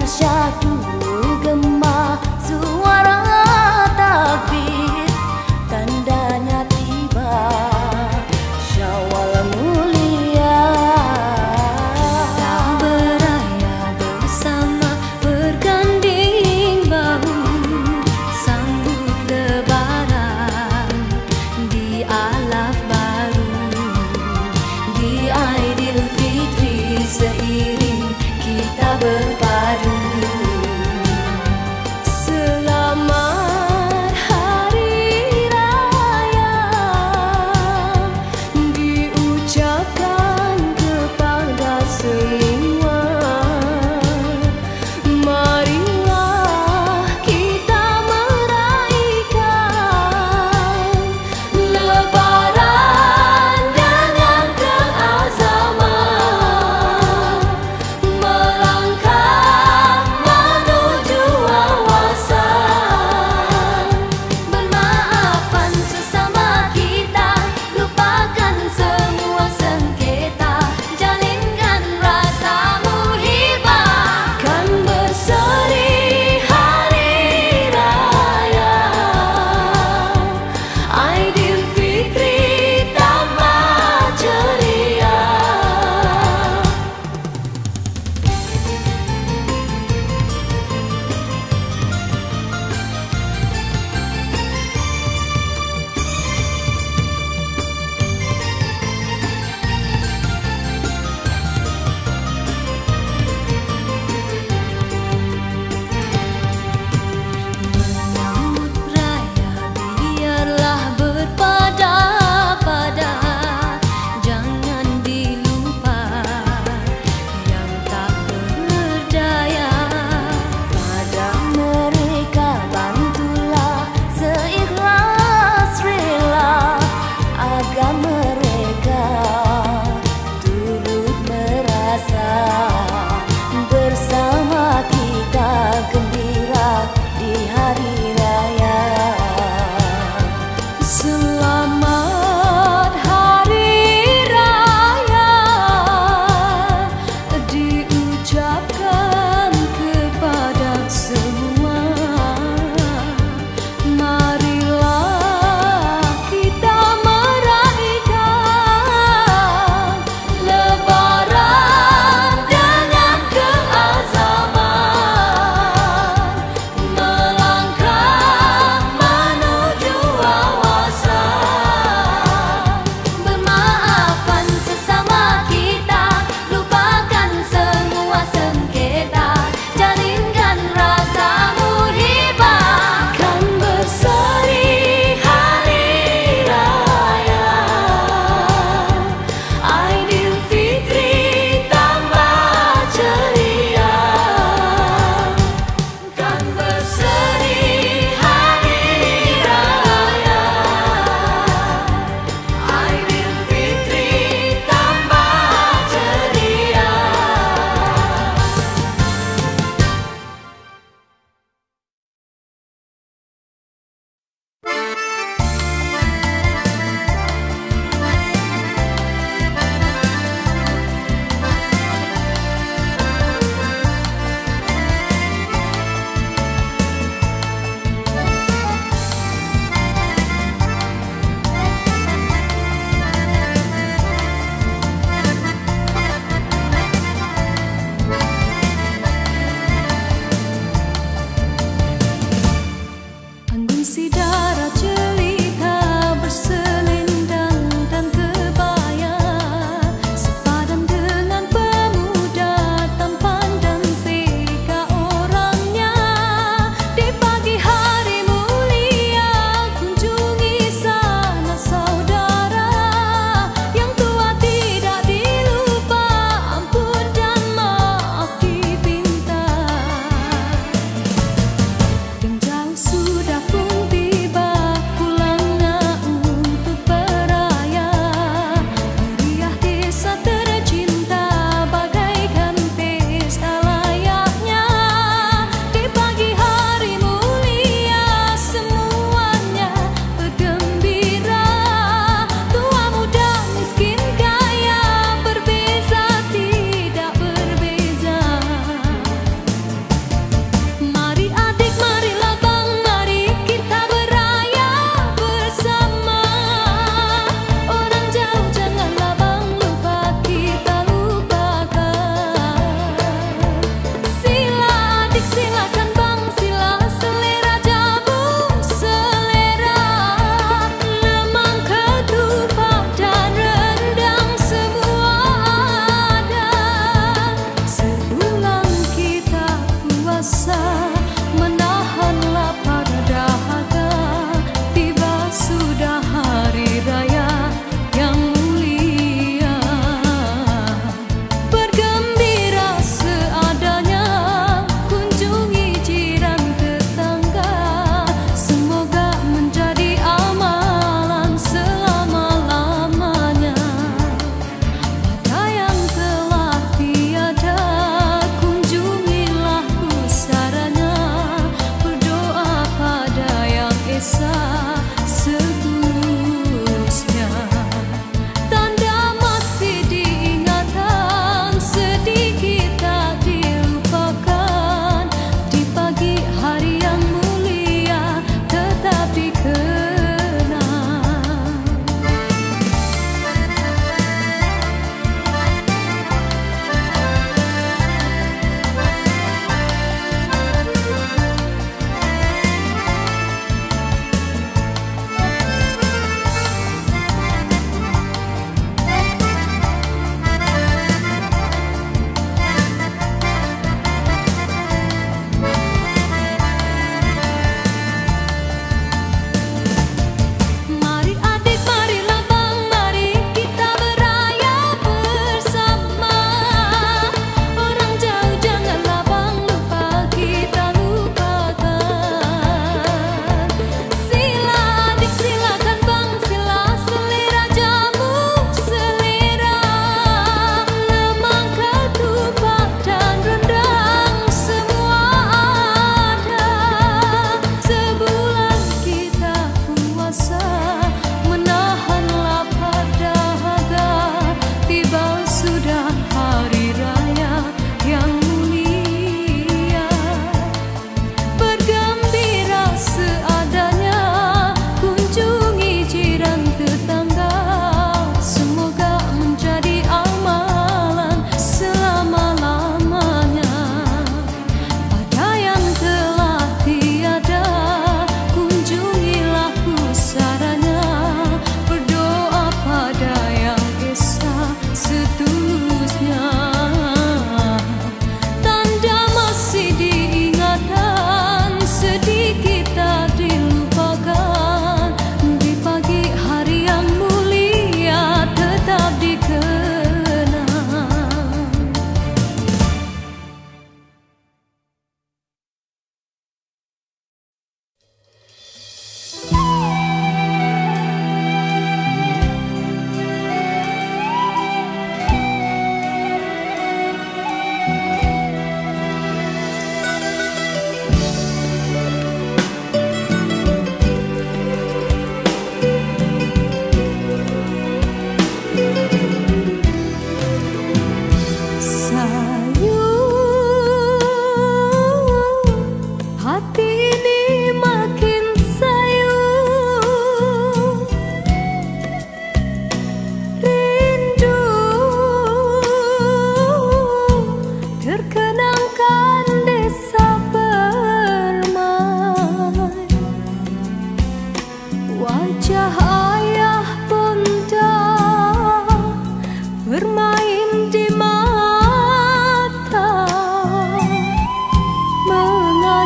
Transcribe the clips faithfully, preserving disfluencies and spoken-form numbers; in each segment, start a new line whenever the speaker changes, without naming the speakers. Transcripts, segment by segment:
syahdu gema suara takbir, tandanya tiba Syawal mulia.
Kita beraya bersama, berganding bahu, sambut lebaran di alaf baru, di Aidilfitri seiring kita berpadu. Selamat Hari Raya diucapkan kepada semua. Marilah kita meraihkan Lebaran dengan keazaman, melangkah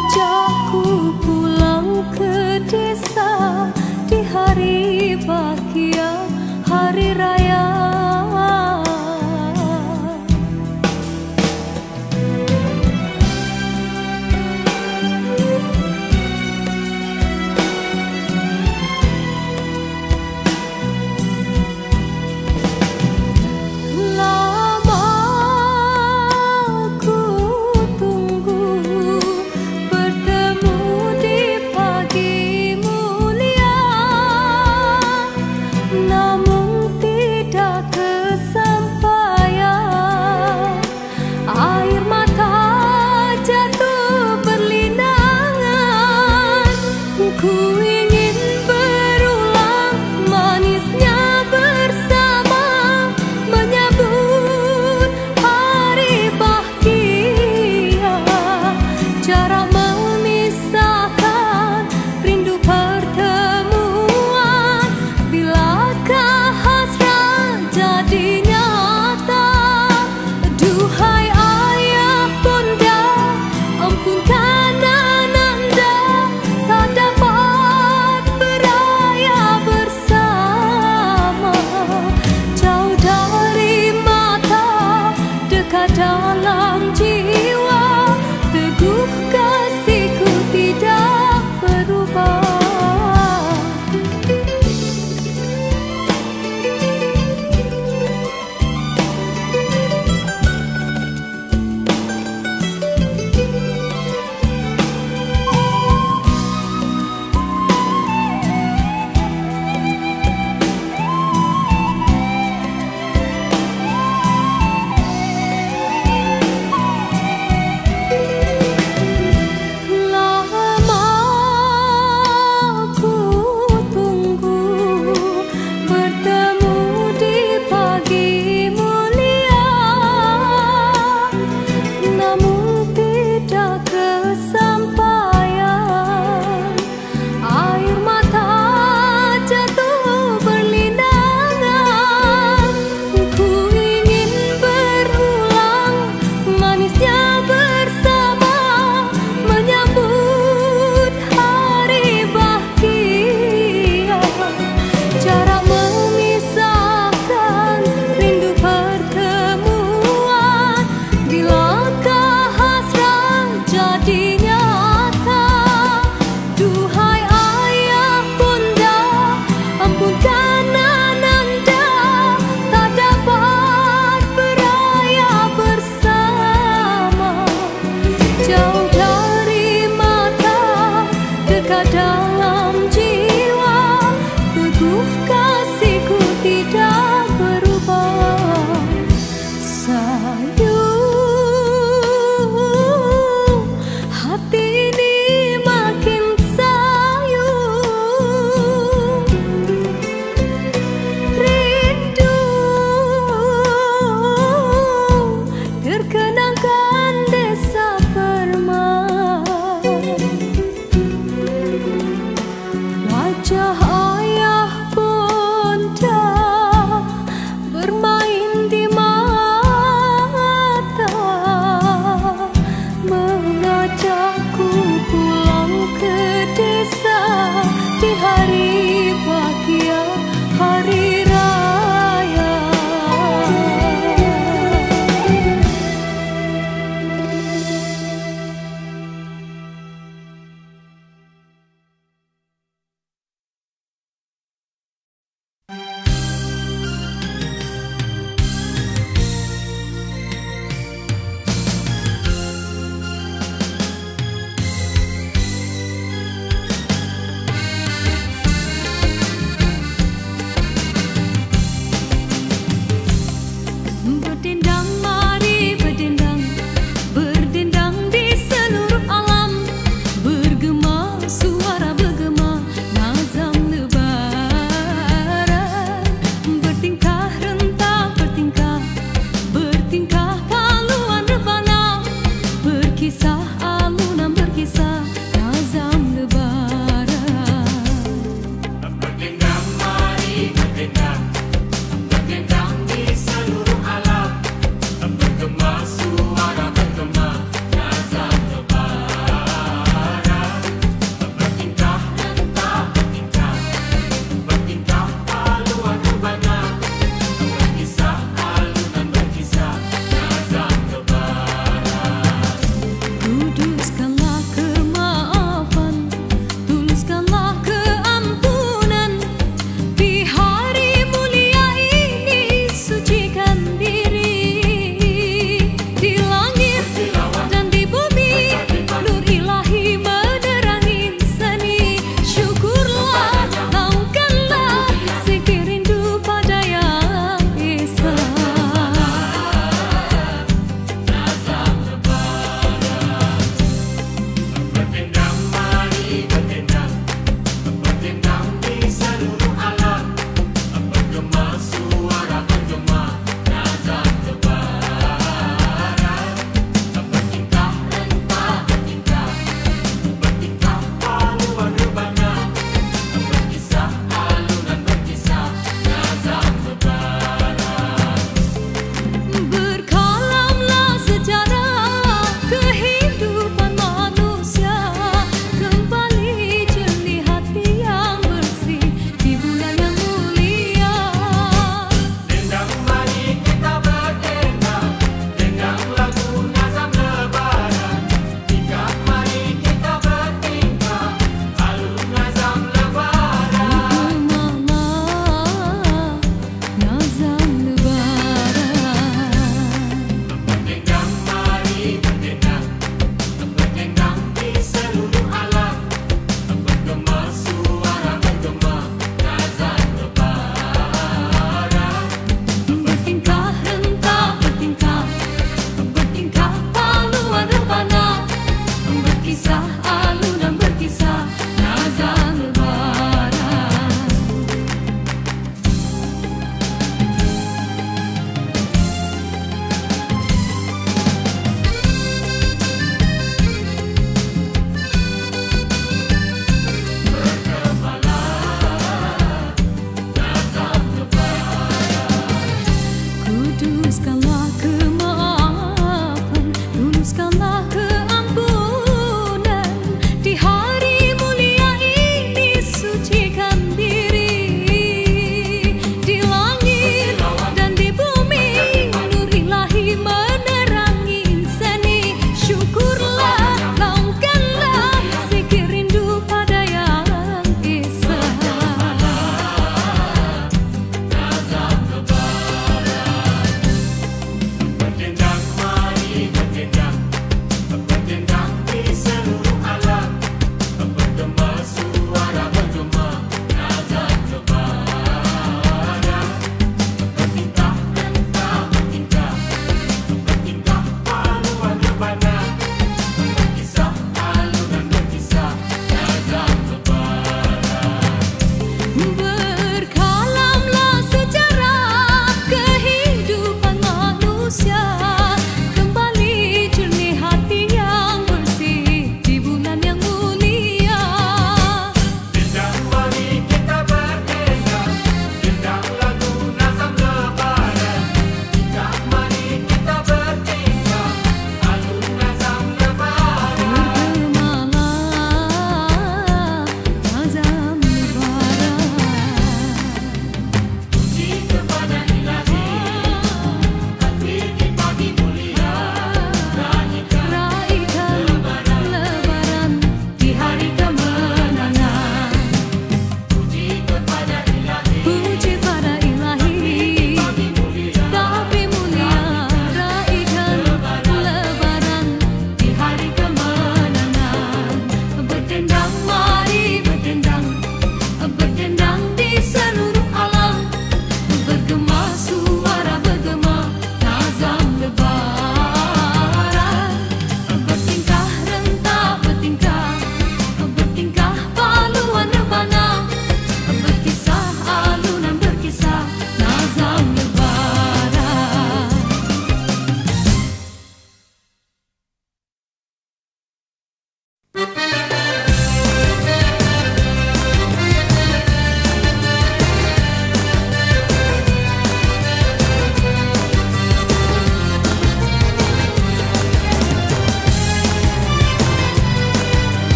mengajakku pulang ke desa di hari bahagia, hari raya.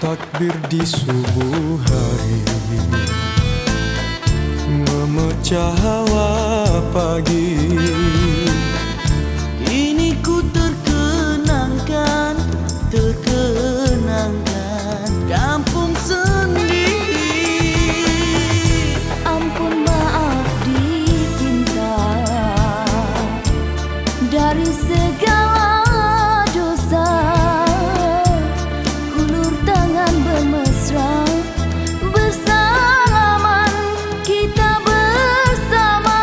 Takbir di subuh hari memecah hawa pagi.
Kini ku terkenangkan, terkenangkan kampung sendiri.
Ampun maaf dipinta dari segala dosa. Hulur tangan bermesra, bersalaman kita bersama.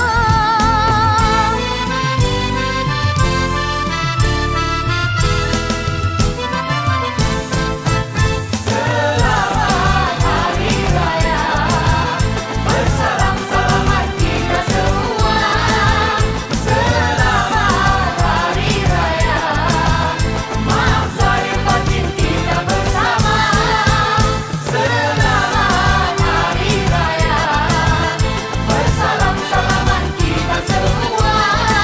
Selamat Hari Raya, bersalam selamat kita semua. Selamat Hari Raya, maaf zahir batin kita bersama. Selamat Hari Raya, bersalam selamat kita semua.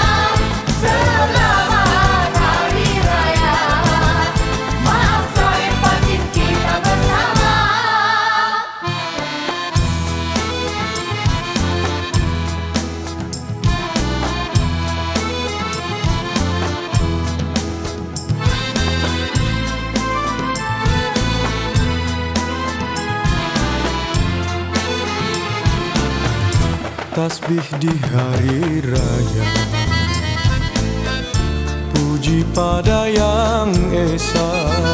Selamat Hari Raya, maaf zahir batin kita bersama.
Tasbih di hari raya, puji pada Yang Esa.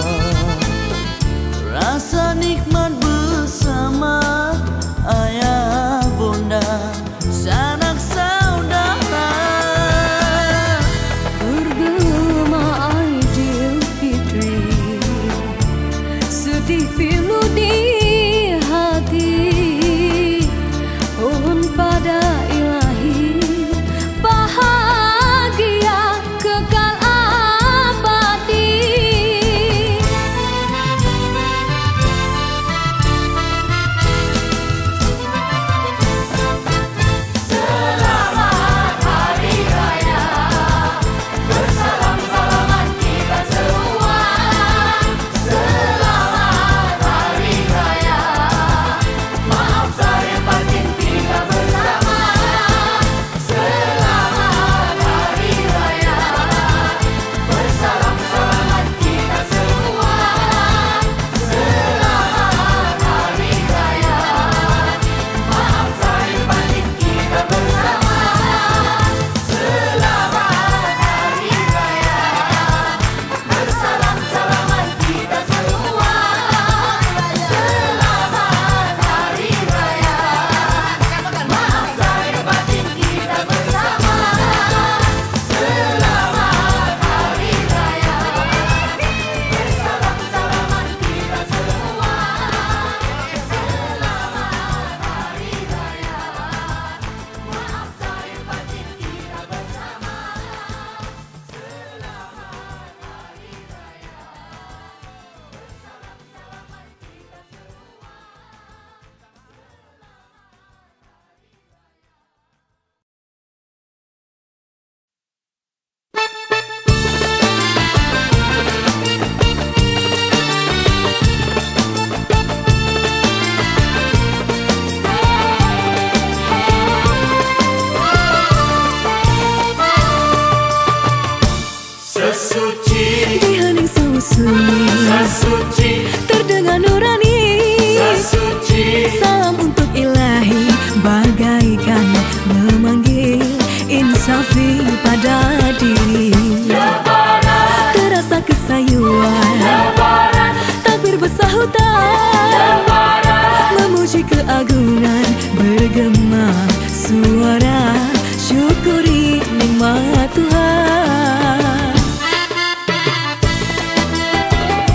Rasa nikmat bersama ayah bunda, sanak saudara.
Bergema Aidilfitri, sedih pilu di hati. Mohon pada Ilahi bahagia kekal abadi.
Selamat Hari Raya, bersalam selamat kita semua. Selamat Hari Raya, maaf zahir batin kita bersama. Selamat Hari Raya, bersalam selamat kita semua. Selamat Hari Raya, maaf zahir batin kita bersama. Selamat Hari Raya, bersalam selamat kita semua. Selamat Hari Raya, maaf zahir batin kita bersama. Selamat Hari Raya, bersalam selamat kita semua. Selamat Hari Raya, maaf zahir batin kita bersama.
Sesuci,
Di hening sunyi,
sesuci,
terdengar nurani.
sesuci.
Salam untuk Ilahi, bagaikan memanggil insafi pada diri. Terasa kesayuan, takbir bersahutan, memuji keagungan, bergema suara, syukuri nikmat Tuhan.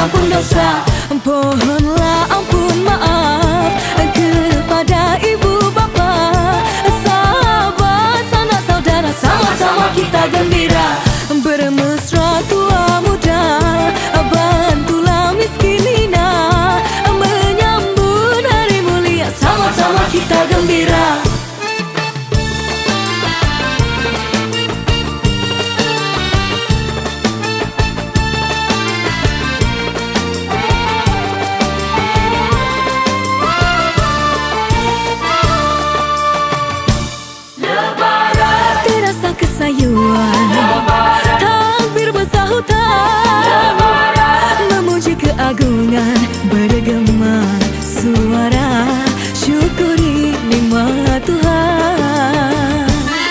terampun dosa. Pohonlah ampun maaf kepada ibu bapa, sahabat, sanak saudara, sama-sama kita gembira. Bermesra tua muda, bantulah miskin hina, menyambut hari mulia, sama-sama kita gembira. Terasa kesayuan, takbir bersahutan, memuji keagungan, bergema suara, syukuri nikmat Tuhan.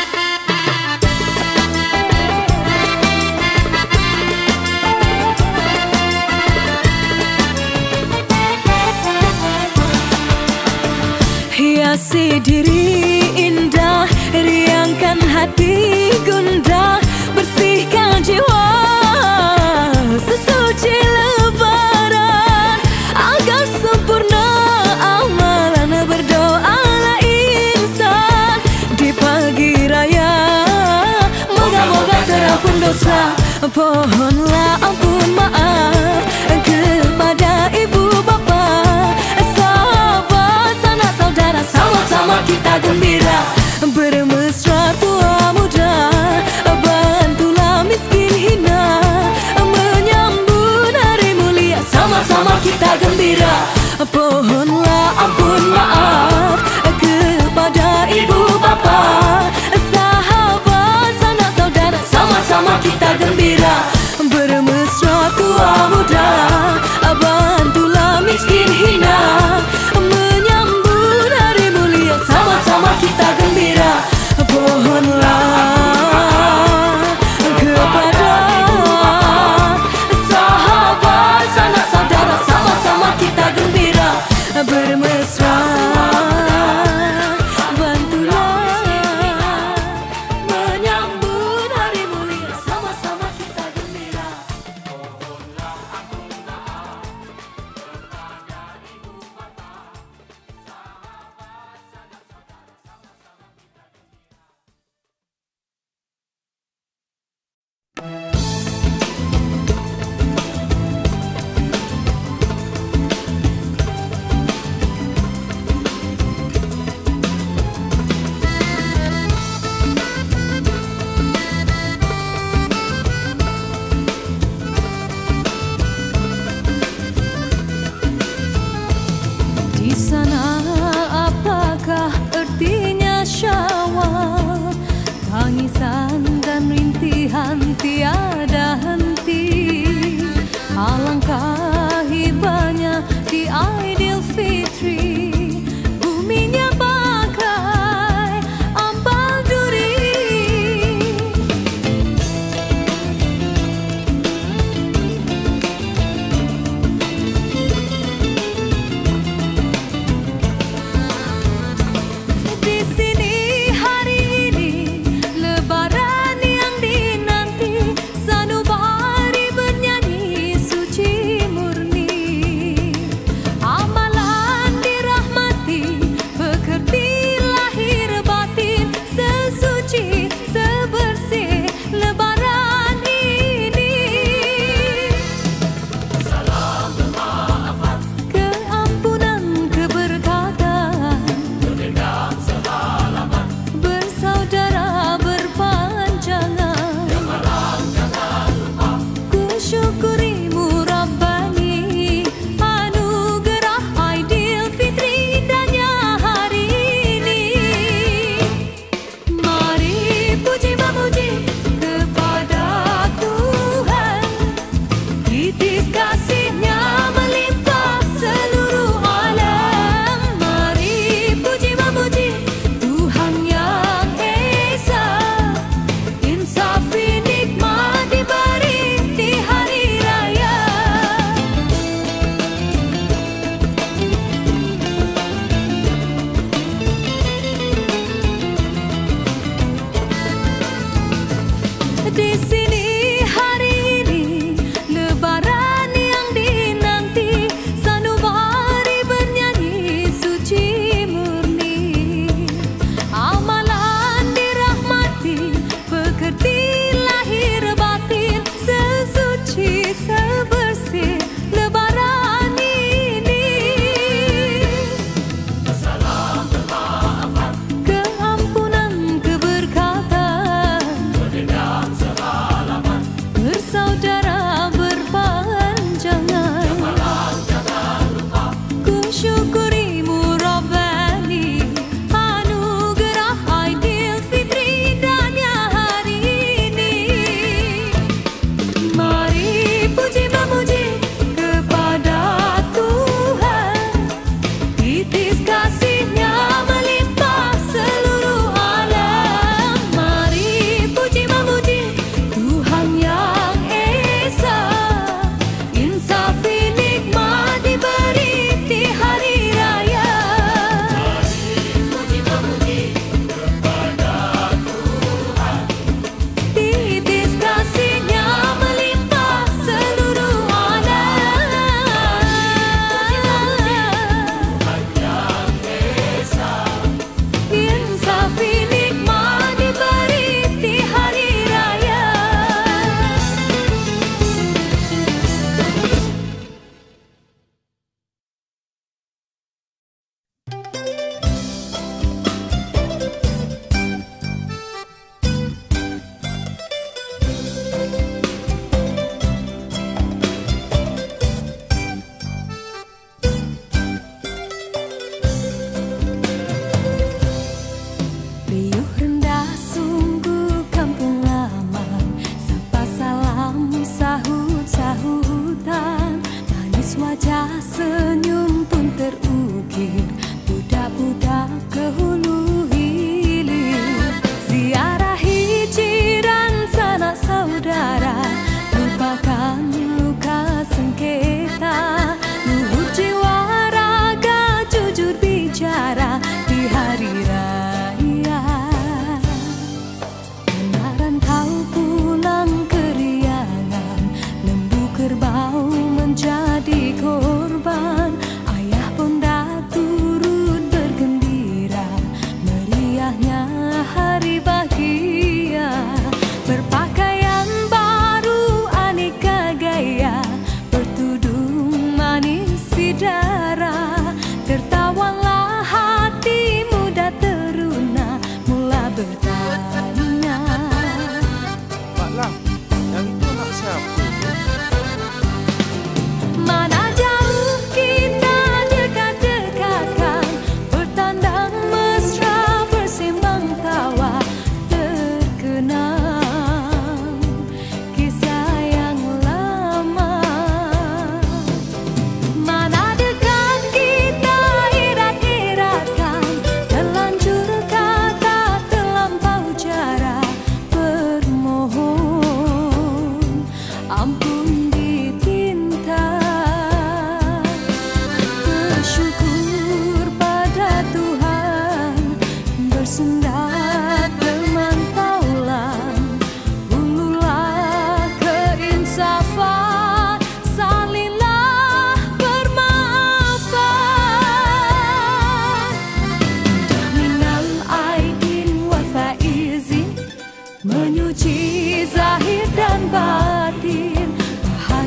Hiasi diri indah, riangkan hati gundah, bersihkan jiwa sesuci lebaran, agar sempurna amalan. Berdoalah insan di pagi raya, moga-moga terampun dosa. Pohonlah ampun maaf kepada ibu bapa, sahabat, sanak saudara, sama-sama kita gembira. Bermesra tua muda, bantulah miskin hina, menyambut hari mulia, sama-sama kita gembira. Pohonlah ampun maaf kepada ibu bapa, sahabat, sanak saudara, sama-sama kita gembira. Bermesra tua muda, bantulah miskin hina, menyambut hari mulia, sama-sama kita gembira. Pohonlah kepada sahabat, sanak saudara, sama-sama kita gembira. Bermesra, bantulah menyambut hari mulia, sama-sama kita gembira. Di sana apakah artinya Syawal? Tangisan dan rintihan tiada henti. Alangkah hibahnya di Aidilfitri, buminya bagai ambal duri. Di sini hari ini Lebaran yang dinanti, sanubari bernyanyi suci. tercium di tinta. Bersyukur pada Tuhan, bersenda teman taulan, ululah keinsafan, salinlah bermaafan. Minal aidin wal faizin, menyuci zahir dan batin,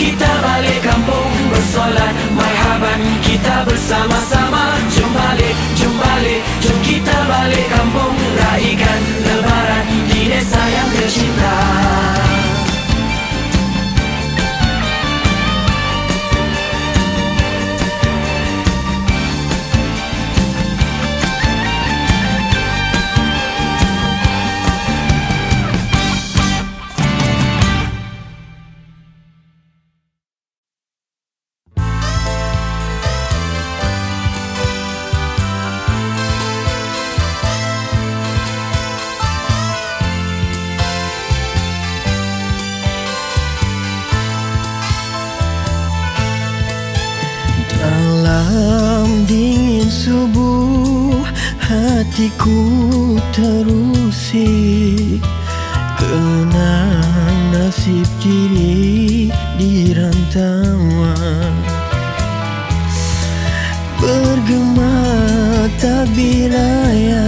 kita balik kampung bersolat marhaban, kita bersama-sama. Jom balik, jom balik, jom kita balik kampung, raikan lebaran di desa yang tercinta.
Dalam dingin subuh hatiku terusik, kenang nasib diri di rantauan. Bergema tabir raya,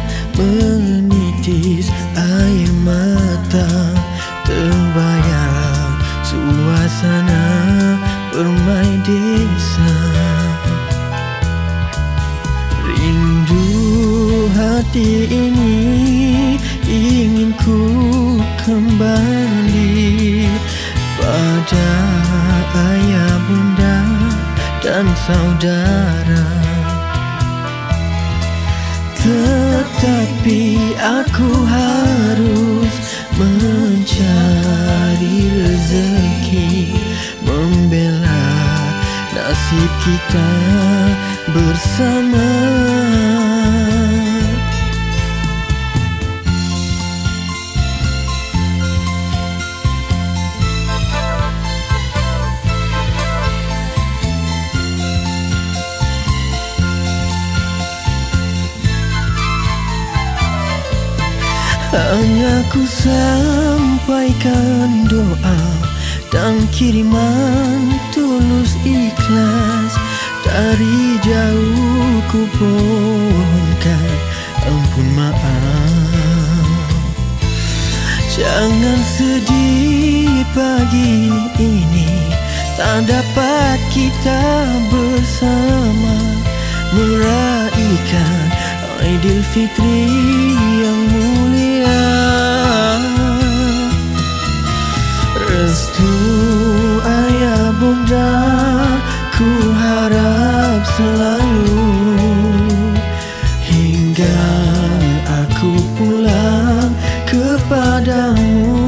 menitis air mata, terbayang suasana bermain desa. Rindu hati ini ingin ku kembali pada ayah bunda dan saudara. Tetapi aku harus mencari rezeki, membela nasib kita bersama. Hanya ku sampaikan doa dan kiriman tulus ikhlas. Dari jauh ku pohonkan ampun maaf. Jangan sedih pagi ini, tak dapat kita bersama meraihkan Aidil Fitri yang mulia. Restu ayah bunda ku harap selalu, hingga aku pulang kepadamu.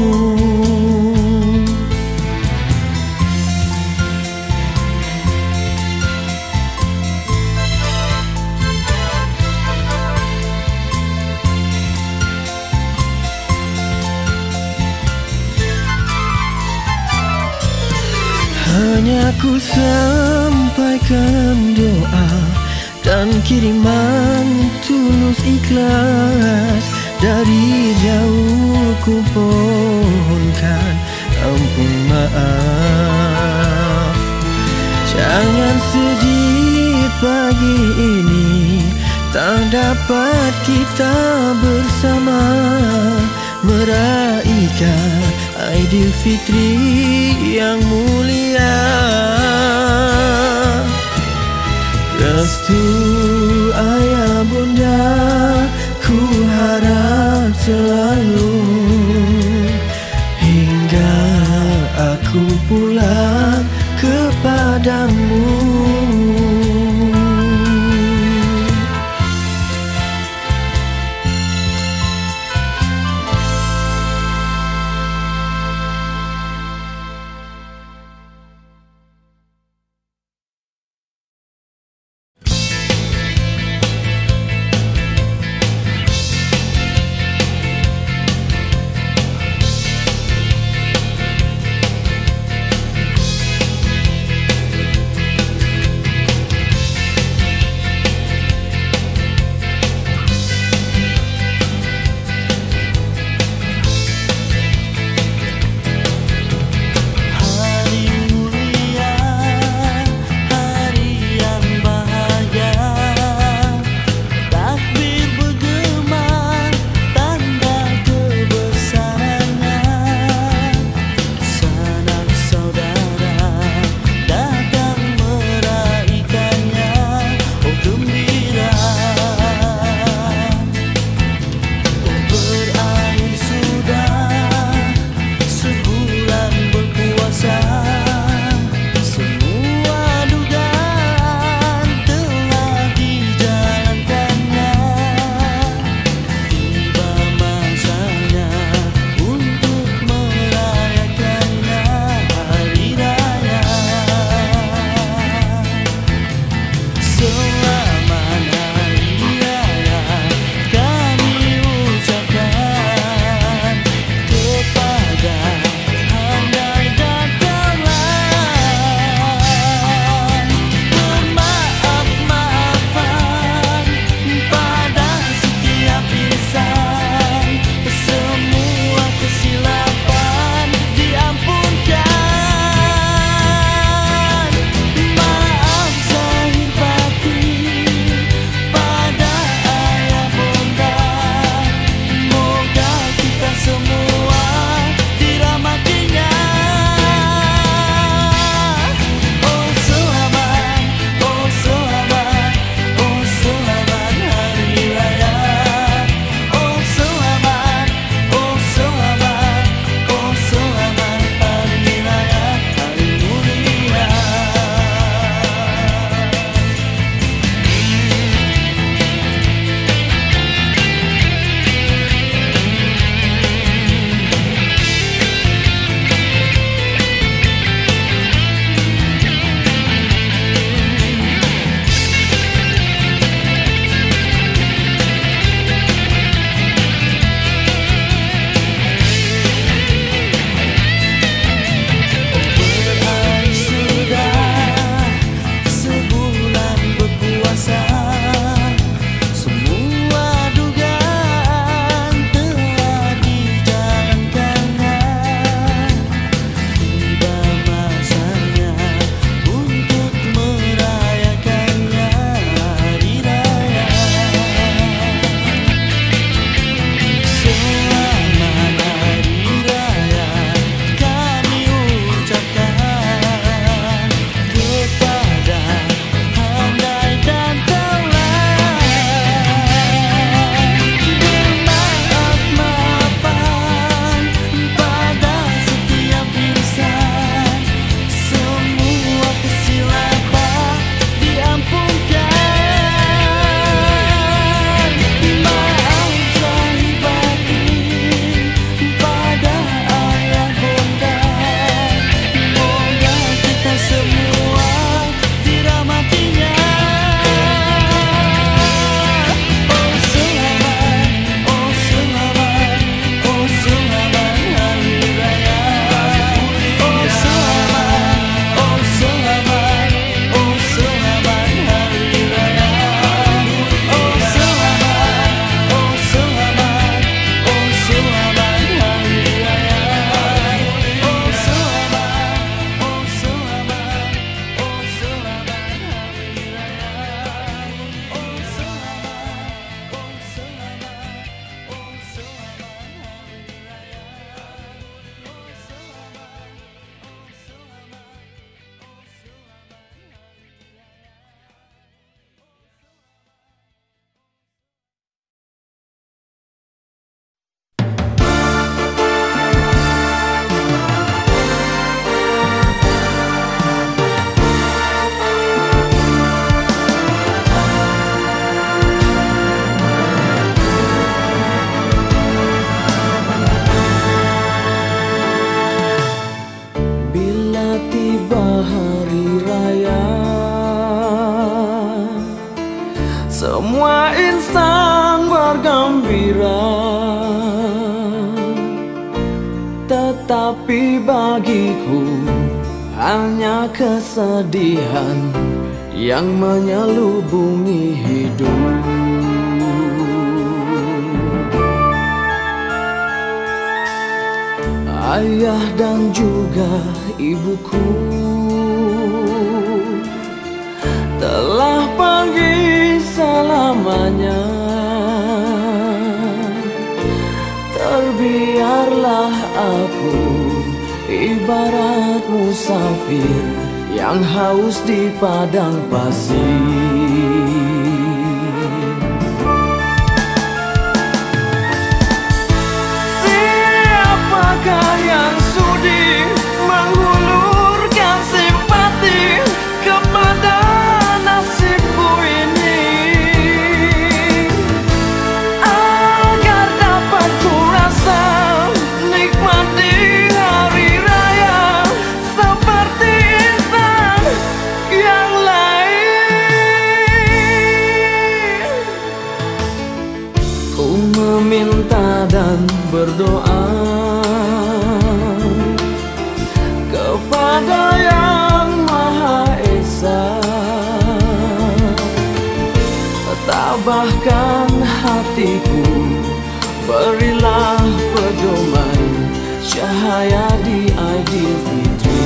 Hanya ku sampaikan doa dan kiriman tulus ikhlas. Dari jauh ku pohonkan ampun maaf. Jangan sedih pagi ini, tak dapat kita bersama meraihkan Aidil Fitri yang mulia. Restu ayah bunda ku harap selalu, hingga aku pulang kepadamu. Tapi bagiku hanya kesedihan yang menyelubungi hidup. Ayah dan juga ibuku telah pergi selamanya. Terbiarlah aku ibarat musafir yang haus di padang pasir. Siapakah yang sudi menghulurkan simpati kepada nasibku ini, agar dapat ku rasa nikmati hari raya seperti insan yang lain. Ku meminta dan berdoa kepada Yang Maha Esa, tabahkan hatiku, berilah pedoman cahaya di Aidilfitri.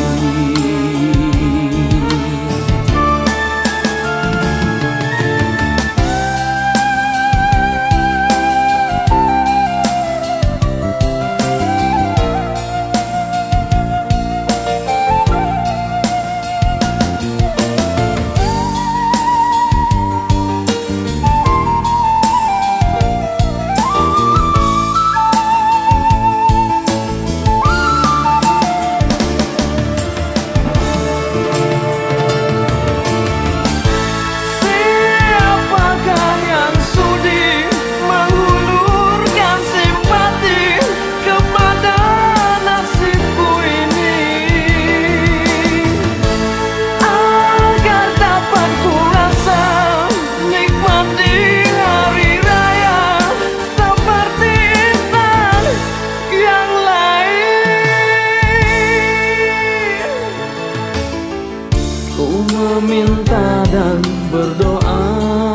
Meminta dan berdoa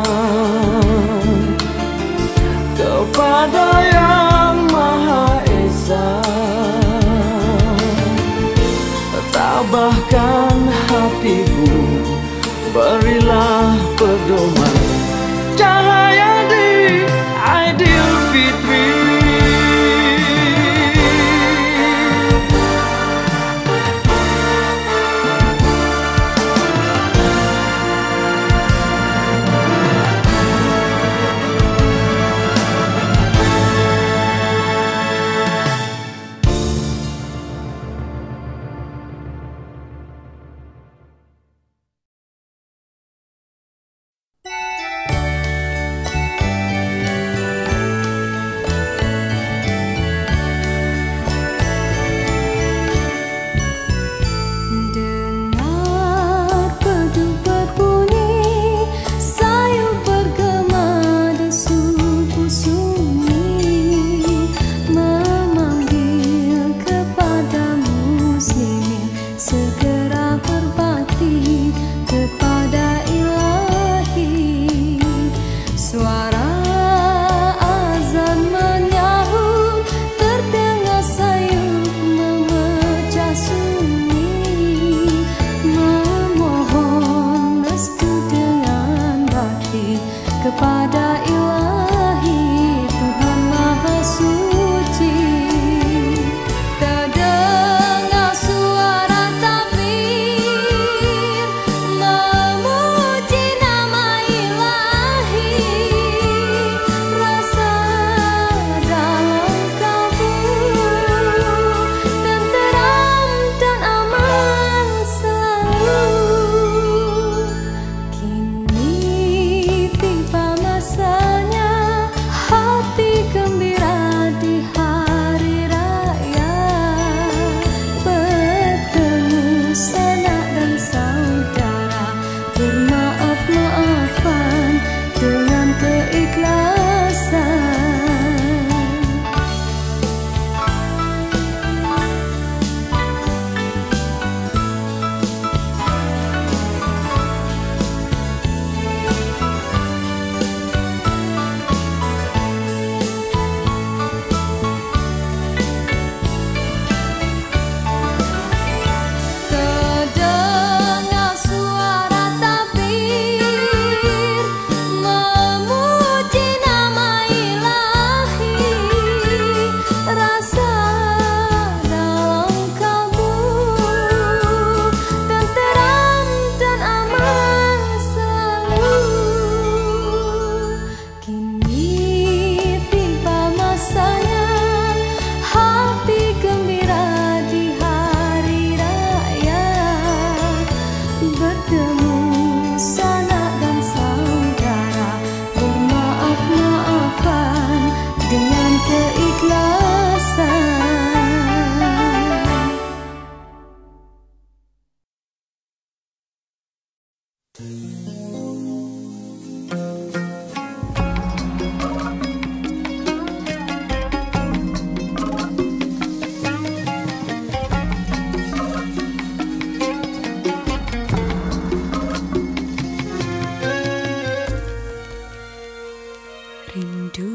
kepada Yang Maha Esa, tabahkan hatiku, berilah pedoman cahaya di Aidilfitri.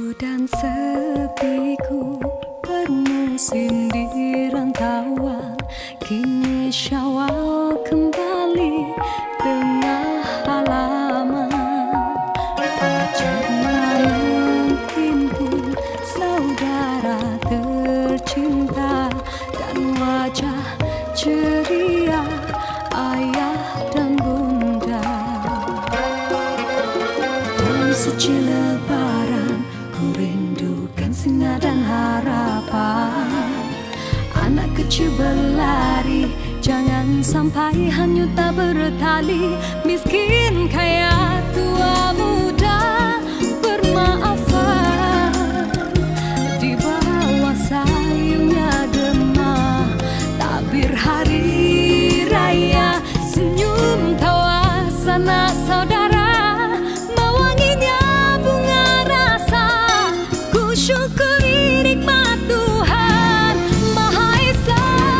Sundu dan sepiku bermusim di rantauan. Kini Syawal kembali tengah halaman. Fajar malam timbul saudara tercinta, dan wajah ceria ayah dan bunda. Dalam suci lebaran ku rindukan sinar dan harapan. Anak kecil berlari, jangan sampai hanyut tak bertali. Miskin kaya tua muda bermaafan. Di bawah sayungnya gemah tabir hari raya. Senyum tawa sanak saudara, mewanginya bunga rasa. Ku syukuri nikmat Tuhan Maha Esa.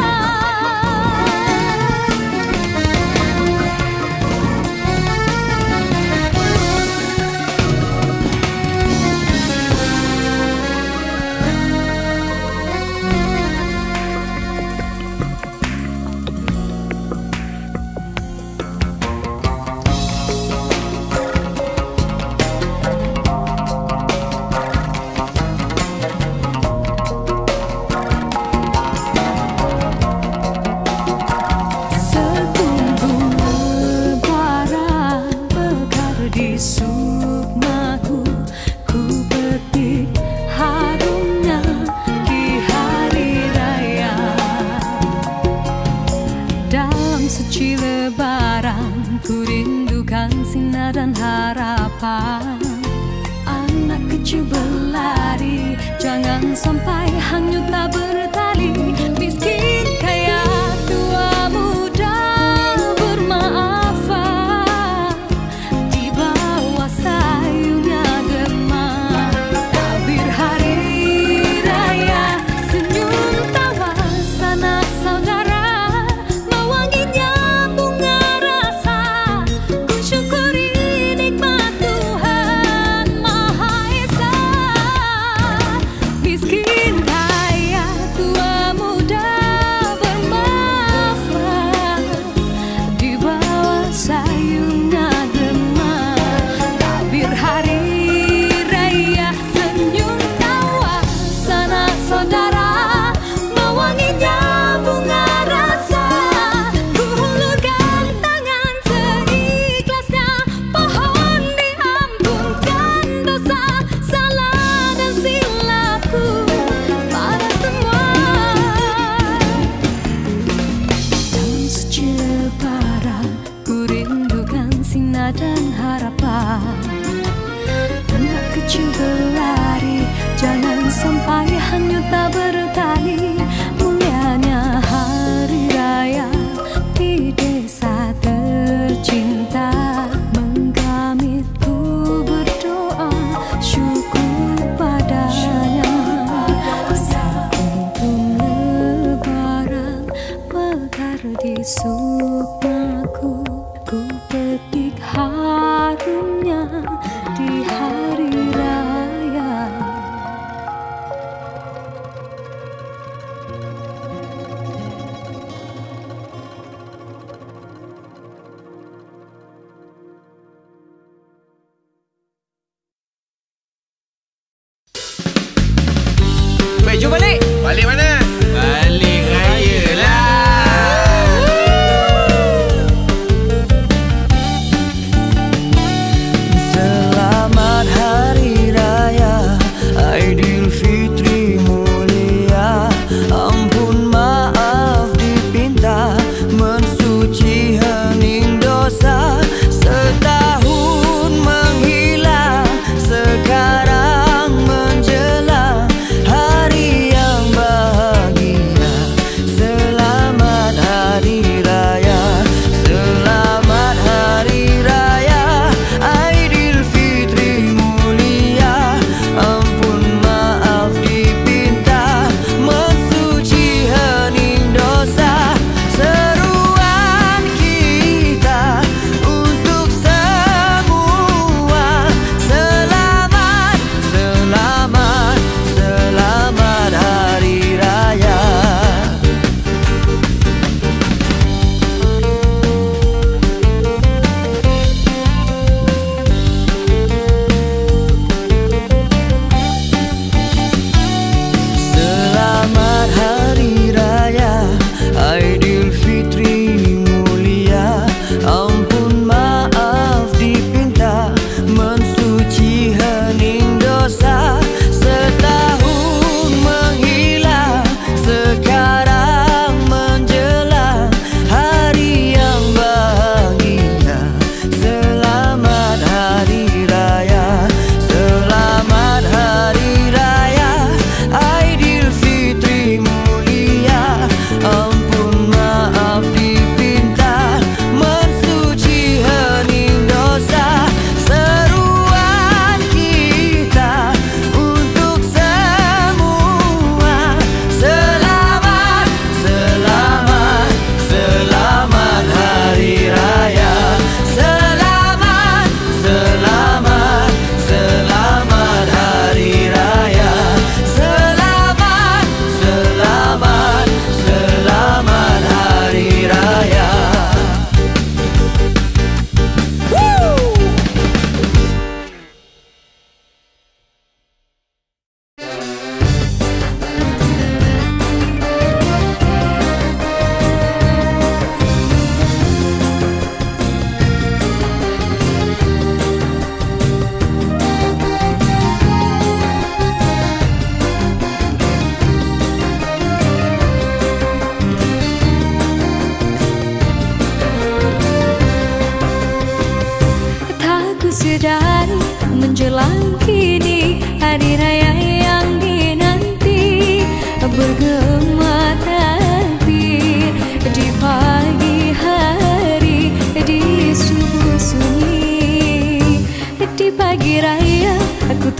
Sekuntum lebaran mekar di sukmaku. Ku petik harumnya di hari raya. Dalam suci lebaran ku rindukan sinar dan harapan. Anak kecil berlari, jangan sampai hanyut tak bertali. Miskin kaya tua muda bermaafan. Di bawah sayungnya gemah tabir hari raya. Senyum tawa sanak saudara, mewanginya bunga rasa. Ku syukuri nikmat Tuhan Maha Esa. Miskin kaya tua muda bermaafan. Di bawah sayungnya gemah tabir hari raya. Senyum tawa sanak saudara, mewanginya bunga rasa. Ku hulurkan tangan seikhlasnya, pohon diampunkan dosa, salah dan silapku pada semua. Dalam suci lebaran ku rindukan sinar dan harapan. Anak kecil berlari, jangan sampai hanyut tak bertali. Mulianya hari raya di desa tercinta. Menggamitku berdoa syukur padanya. Sekuntum lebaran mekar di sukmaku. Ku petik harumnya di hari raya.
Weh, jom balik.
Balik mana?
Balik raya lah.
Selamat Hari Raya Aidilfitri mulia. Ampun maaf dipinta, mensuci hening dosa. Setahun menghilang, sekarang menjelang hari yang bahagia.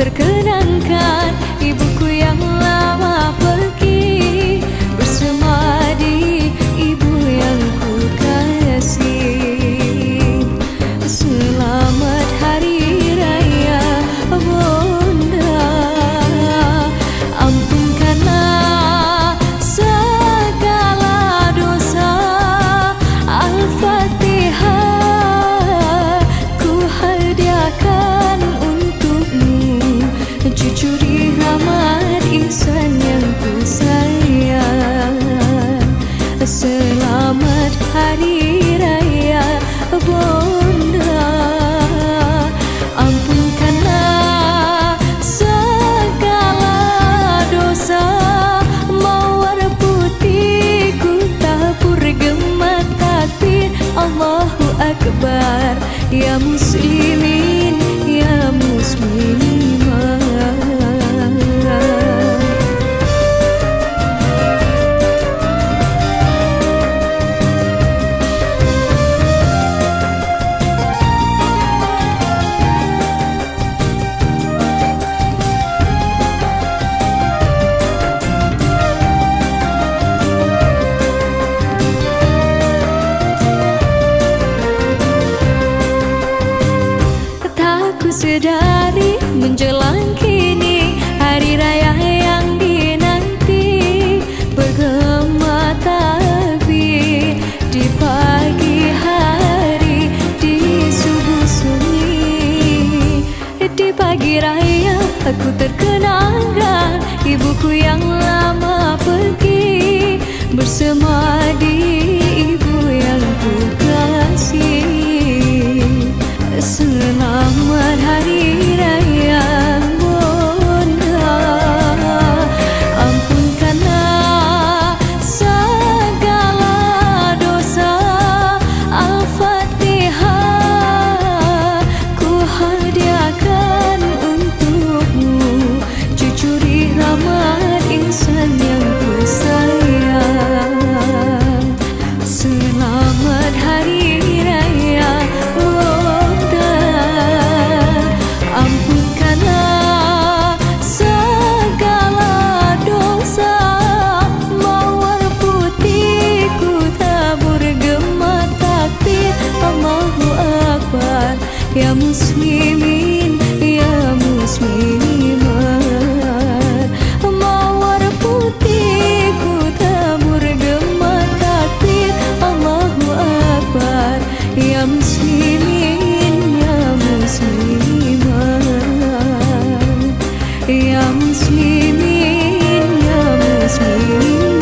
terkenangkan ibuku yang lama pergi bersemadi ibu yang ku kasih. Selamat Hari Raya Bunda, ampunkanlah segala dosa. Al-Fatihah ku hadiahkan untukmu, cucuri rahmat ihsan yang ku sayang. Selamat Hari Raya Bunda, ampunkanlah segala dosa. Mawar putih ku tabur gema takbir, Allahu Akbar. Ya muslimin, ya muslimah. Sedari menjelang kini hari raya yang dinanti, bergema takbir di pagi hari, di subuh sunyi. Di pagi raya aku terkenangkan ibuku yang lama pergi bersemadi ibu yang ku kasih. Selamat Hari Raya Bunda, ampunkanlah segala dosa. Al-Fatihah ku hadiahkan untukmu, cucuri rahmat ihsan yang ku sayang. Selamat Hari Raya Bunda, ampunkanlah segala dosa. Mawar putih ku tabur gema takbir, Allahu Akbar. Ya muslimin, ya muslimat. Mawar putih ku tabur gema takbir, Allahu Akbar. Ya muslimin, ya muslimat. Ya muslimin, ya muslimat.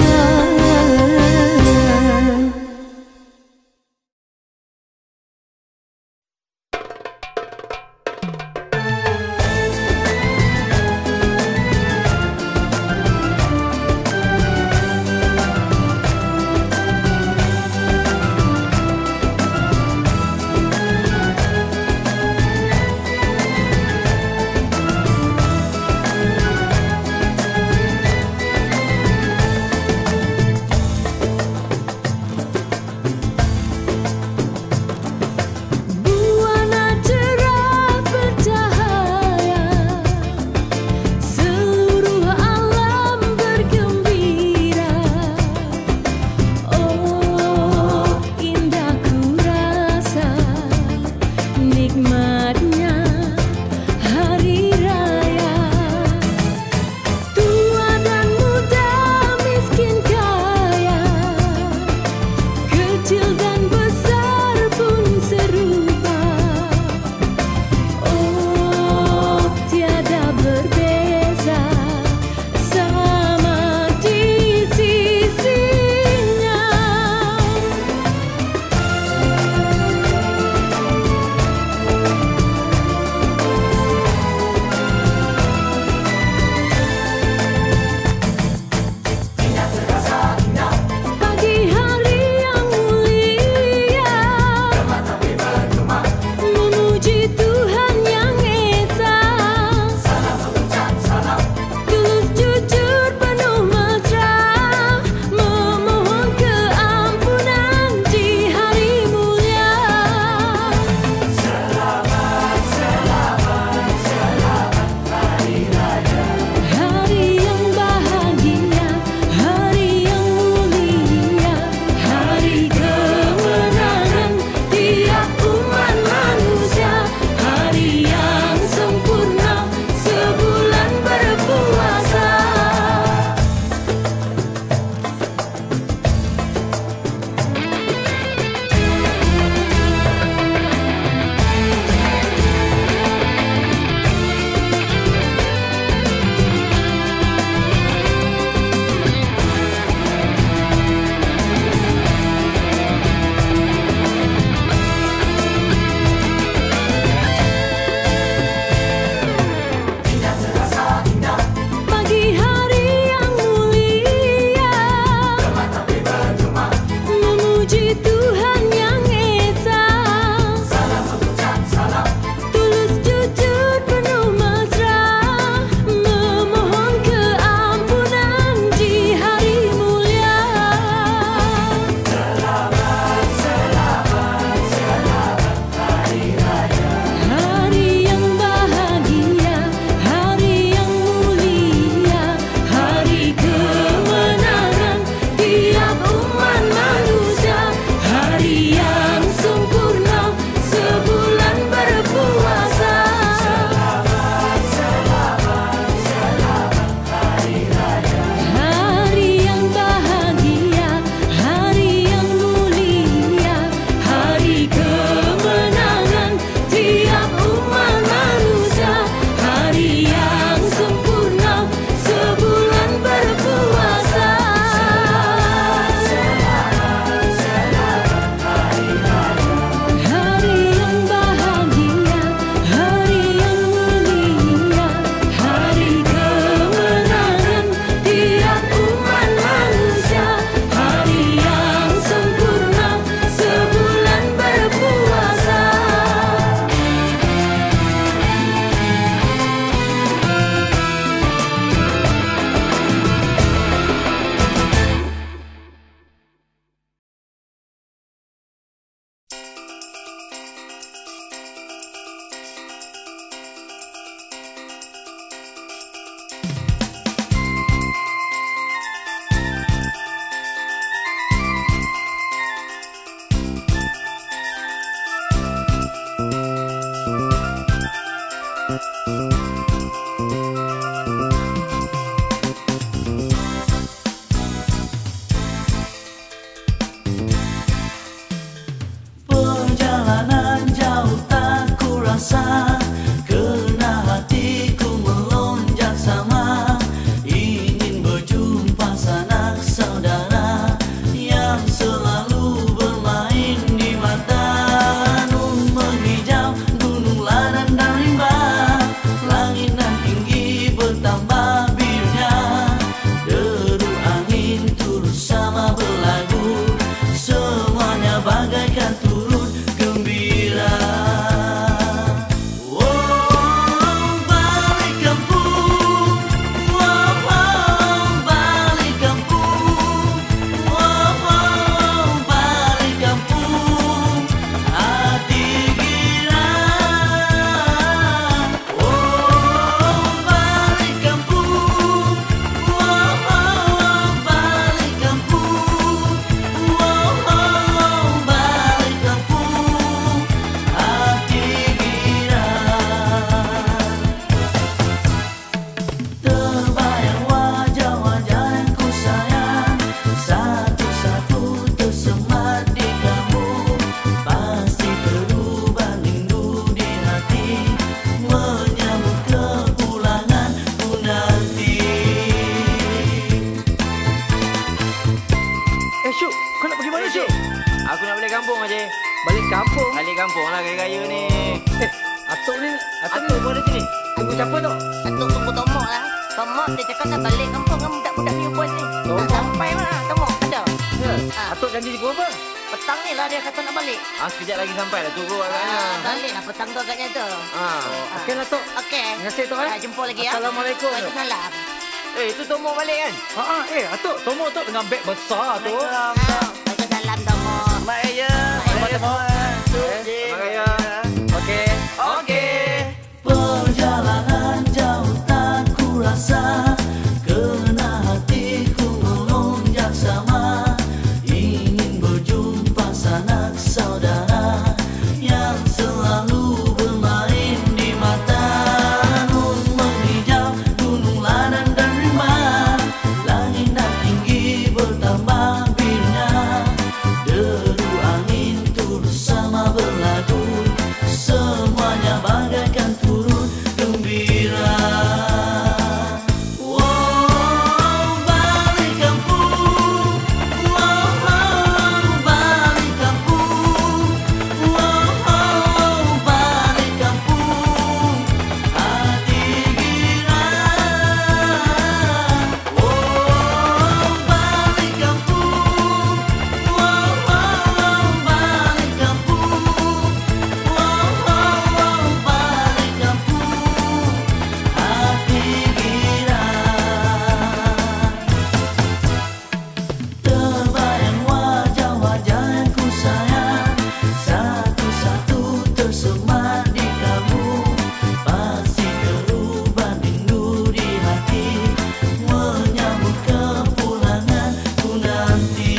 kampung lah raya-raya ni.
Eh, Atuk ni, Atuk ni.
Atuk pun ada sini.
Tunggu siapa tu?
Atuk tunggu Tomok lah. Tomok dia cakap nak balik kampung dengan budak-budak ni buat ni. Tak
Tomok?
sampai mana Tomok ada.
Ya.
Ah.
Atuk janji pukul apa?
Petang ni lah dia kata nak balik.
Ah, sekejap lagi sampai dah tu kot agaknya.
Ah, balik lah petang tu agaknya tu.
Ah.
Okey lah, Tok.
Okey.
Terima kasih, Tok, eh.
Ah, jumpa lagi ya.
Assalamualaikum.
Waalaikumsalam.
Eh, itu Tomok balik kan?
Ha ah, eh, Atuk, Tomok Tok dengan beg besar tu.
Ah, Waalaikumsalam Tomok.
Mak Raya.
Selamat
Tomok. Selamat Raya.
Okey.
Okey.
Perjalanan jauh tak kurasa, kerana hatiku melonjak sama, ingin berjumpa sanak saudara yang selalu bermain di mata. Nun menghijau gunung ladang dan rimba, langit dan tinggi bertambah birunya, deru angin turut sama berlagu, semuanya bagaikan turut gembira. Wow, balik kampung. Wow, balik kampung. Wow, balik kampung. Hati gira. Wow, balik kampung. Wow, balik kampung. Wow, balik kampung, hati gira. Terbayang wajah-wajah yang ku sayang, satu-satu tersemat di kalbu, pasti terubah rindu di hati, menyambut kepulangan ku nanti.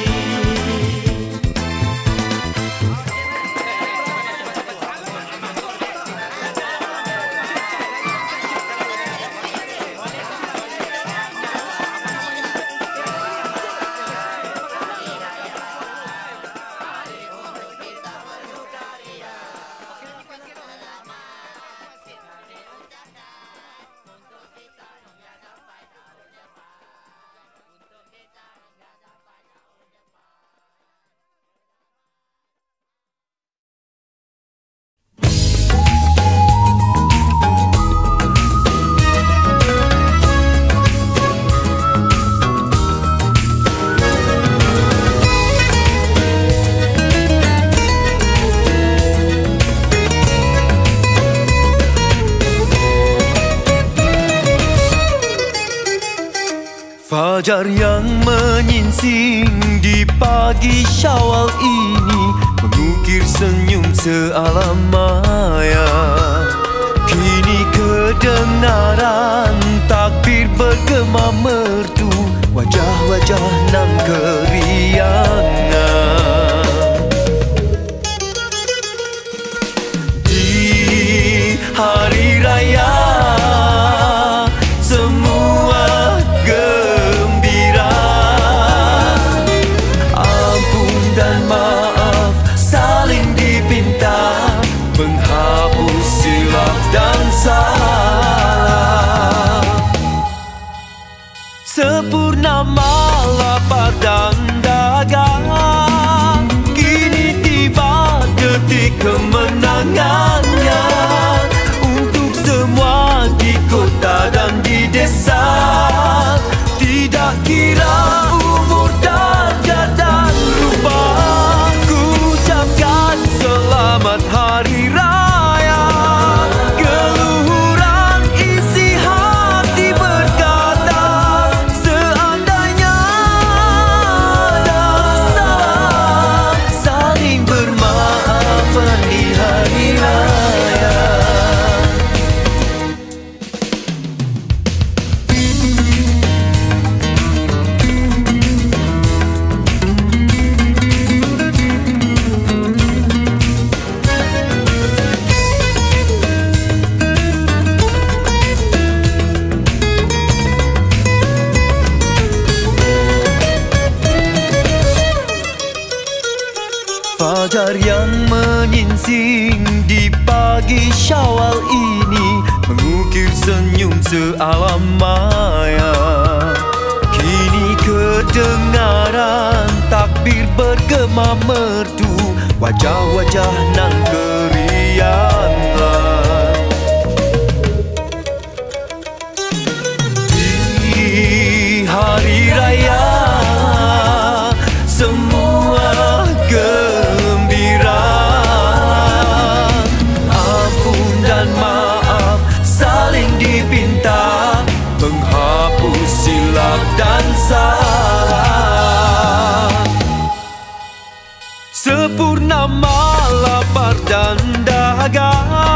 Fajar yang menyingsing di pagi Syawal ini mengukir senyum sealam maya. Kini kedengaran takbir bergema merdu, wajah-wajah nan keriangan. Di hari raya semua gembira, ampun dan maaf saling dipinta, menghapus silap dan salah. Sepurnama lapar dan dagang, kini tiba detik kemenangannya untuk semua di kota dan di desa. Tidak kira umur, darjah dan rupa, ku ucapkan selamat hari raya. Geluhuran isi hati berkata, seandainya ada salah, saling bermaafan di hari raya. Fajar yang menyingsing di pagi Syawal ini mengukir senyum sealam maya. Kini kedengaran takbir bergema merdu, wajah-wajah nan keriangan. Di hari raya semua gembira, ampun dan maaf saling dipinta, menghapus silap dan salah. Sepurnama lapar dan dahaga,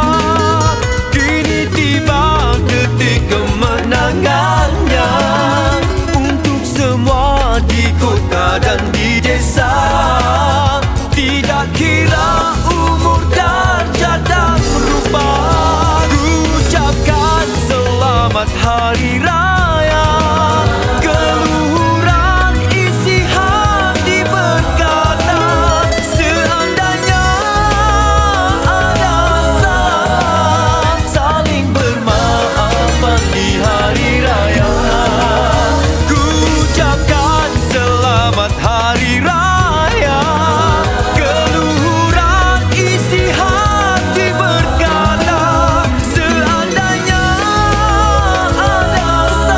kini tiba detik kemenangannya. Untuk semua di kota dan di desa, tidak kira umur, darjah dan rupa, ucapkan selamat hari raya. Keluhuran isi hati berkata, seandainya ada salah, saling bermaafan di hari raya. Ku ucapkan selamat hari raya. Keluhuran isi hati berkata, seandainya ada salah,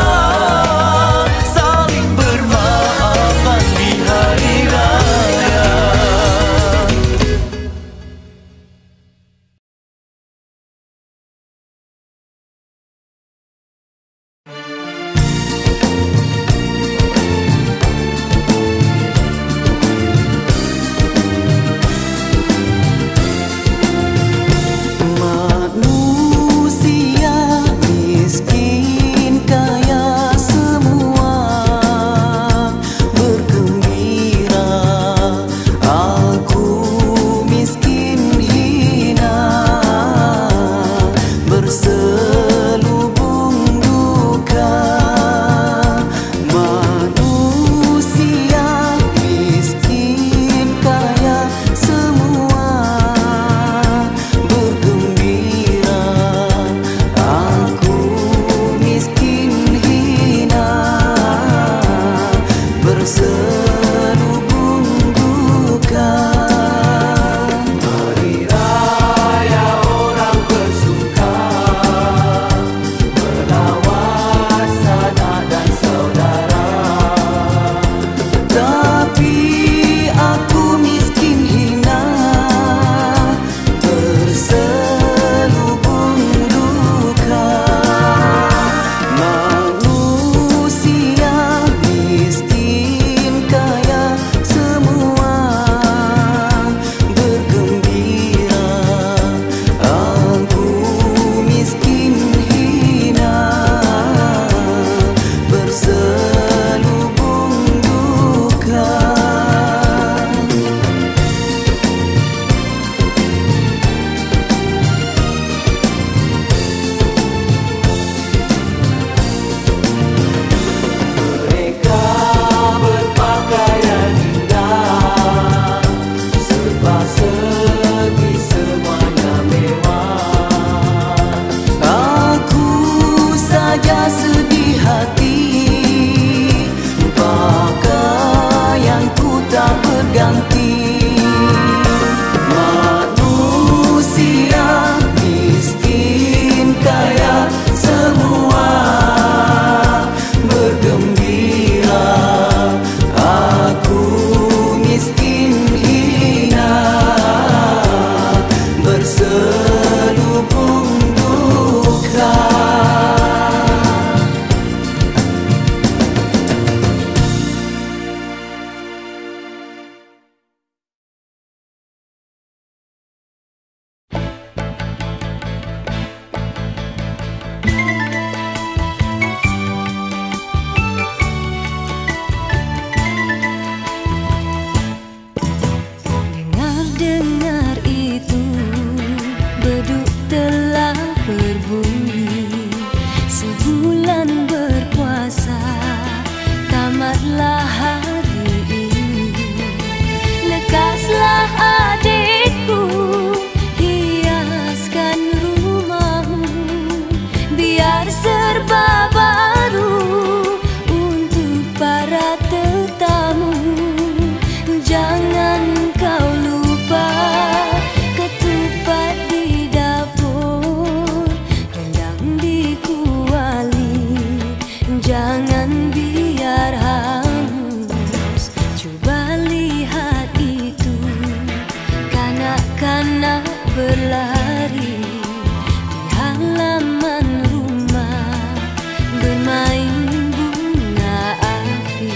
Jangan biar hangus, coba lihat itu. Kanak-kanak berlari di halaman rumah, bermain bunga api.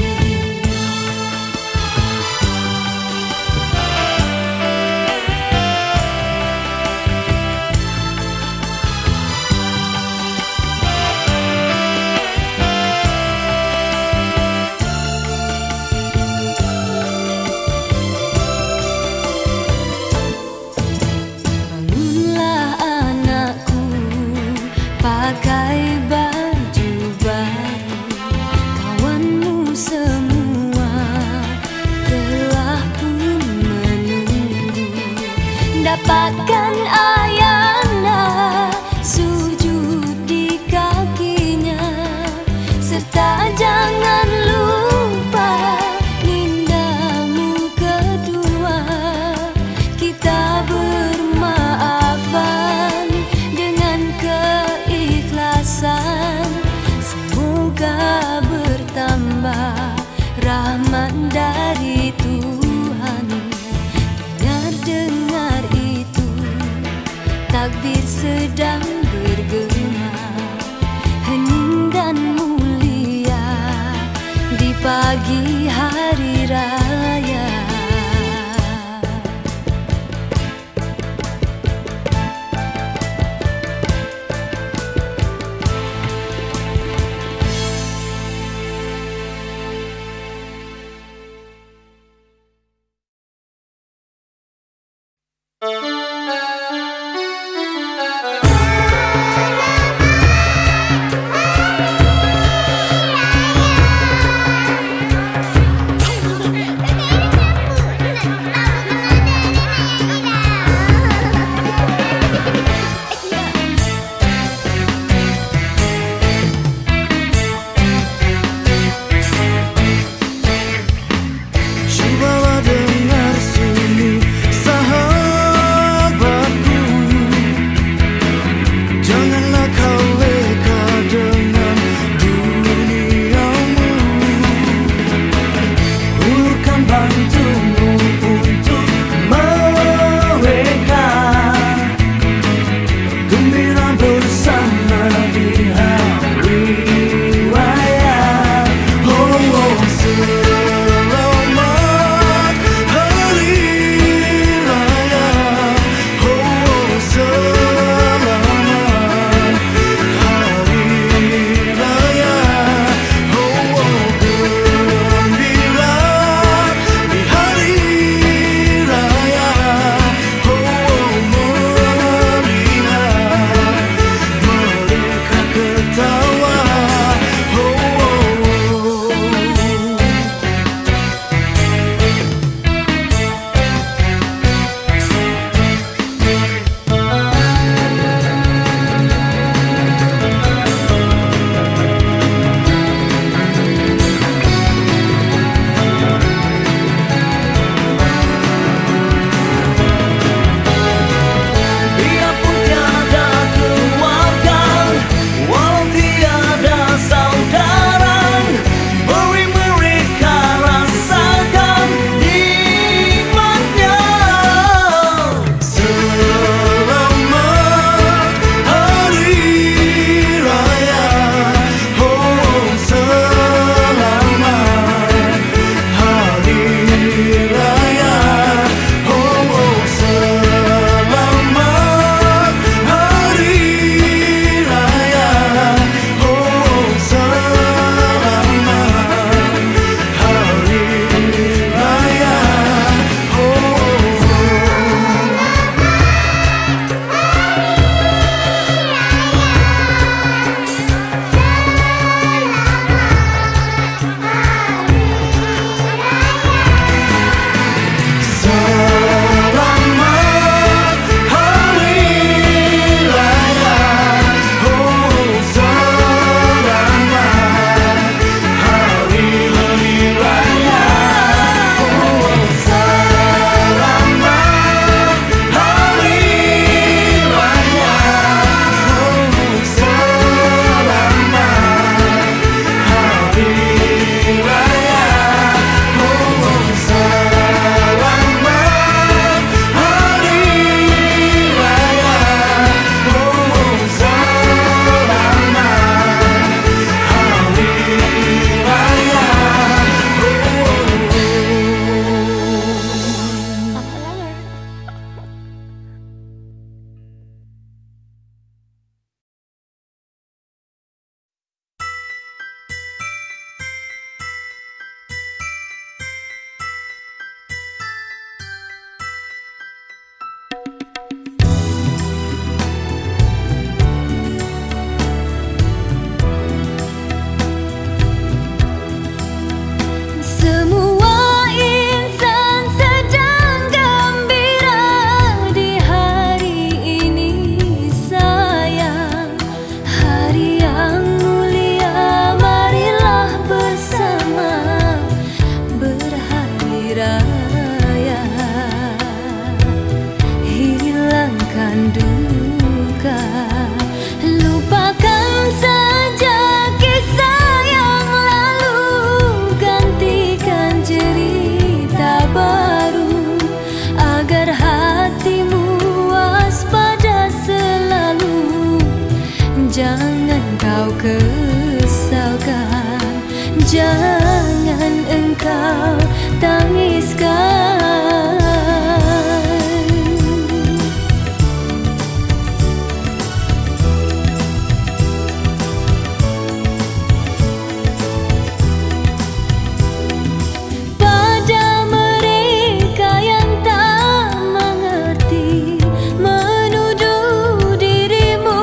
Bangunlah anakku, pakai baju baru. Kawanmu semua telah pun menunggu. Dapatkan Ayana, sujud di kakinya, serta jangan lupa nindamu kedua. Kita bermaafan dengan keikhlasan, semoga bertambah rahmat dari Tuhan. Dengar-dengar itu, takbir sedang bergema, hening dan mulia di pagi hari raya.
Terima
jangan engkau tangiskan. Pada mereka yang tak mengerti, menuduh dirimu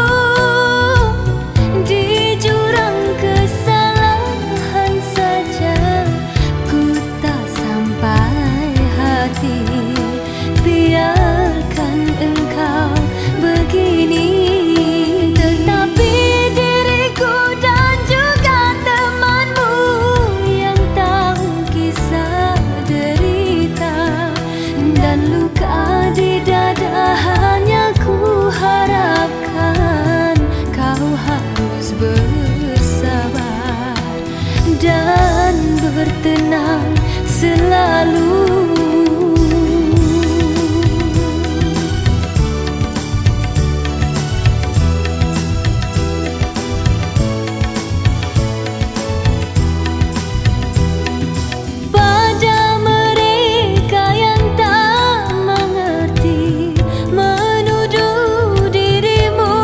di jurang kesalahan saja, ku tak sampai hati. Biarkan engkau begini, tetapi diriku dan juga temanmu yang tahu kisah derita dan luka di dada, hanya ku harapkan kau harus bersabar dan bertenang selalu. Pada mereka yang tak mengerti, menuduh dirimu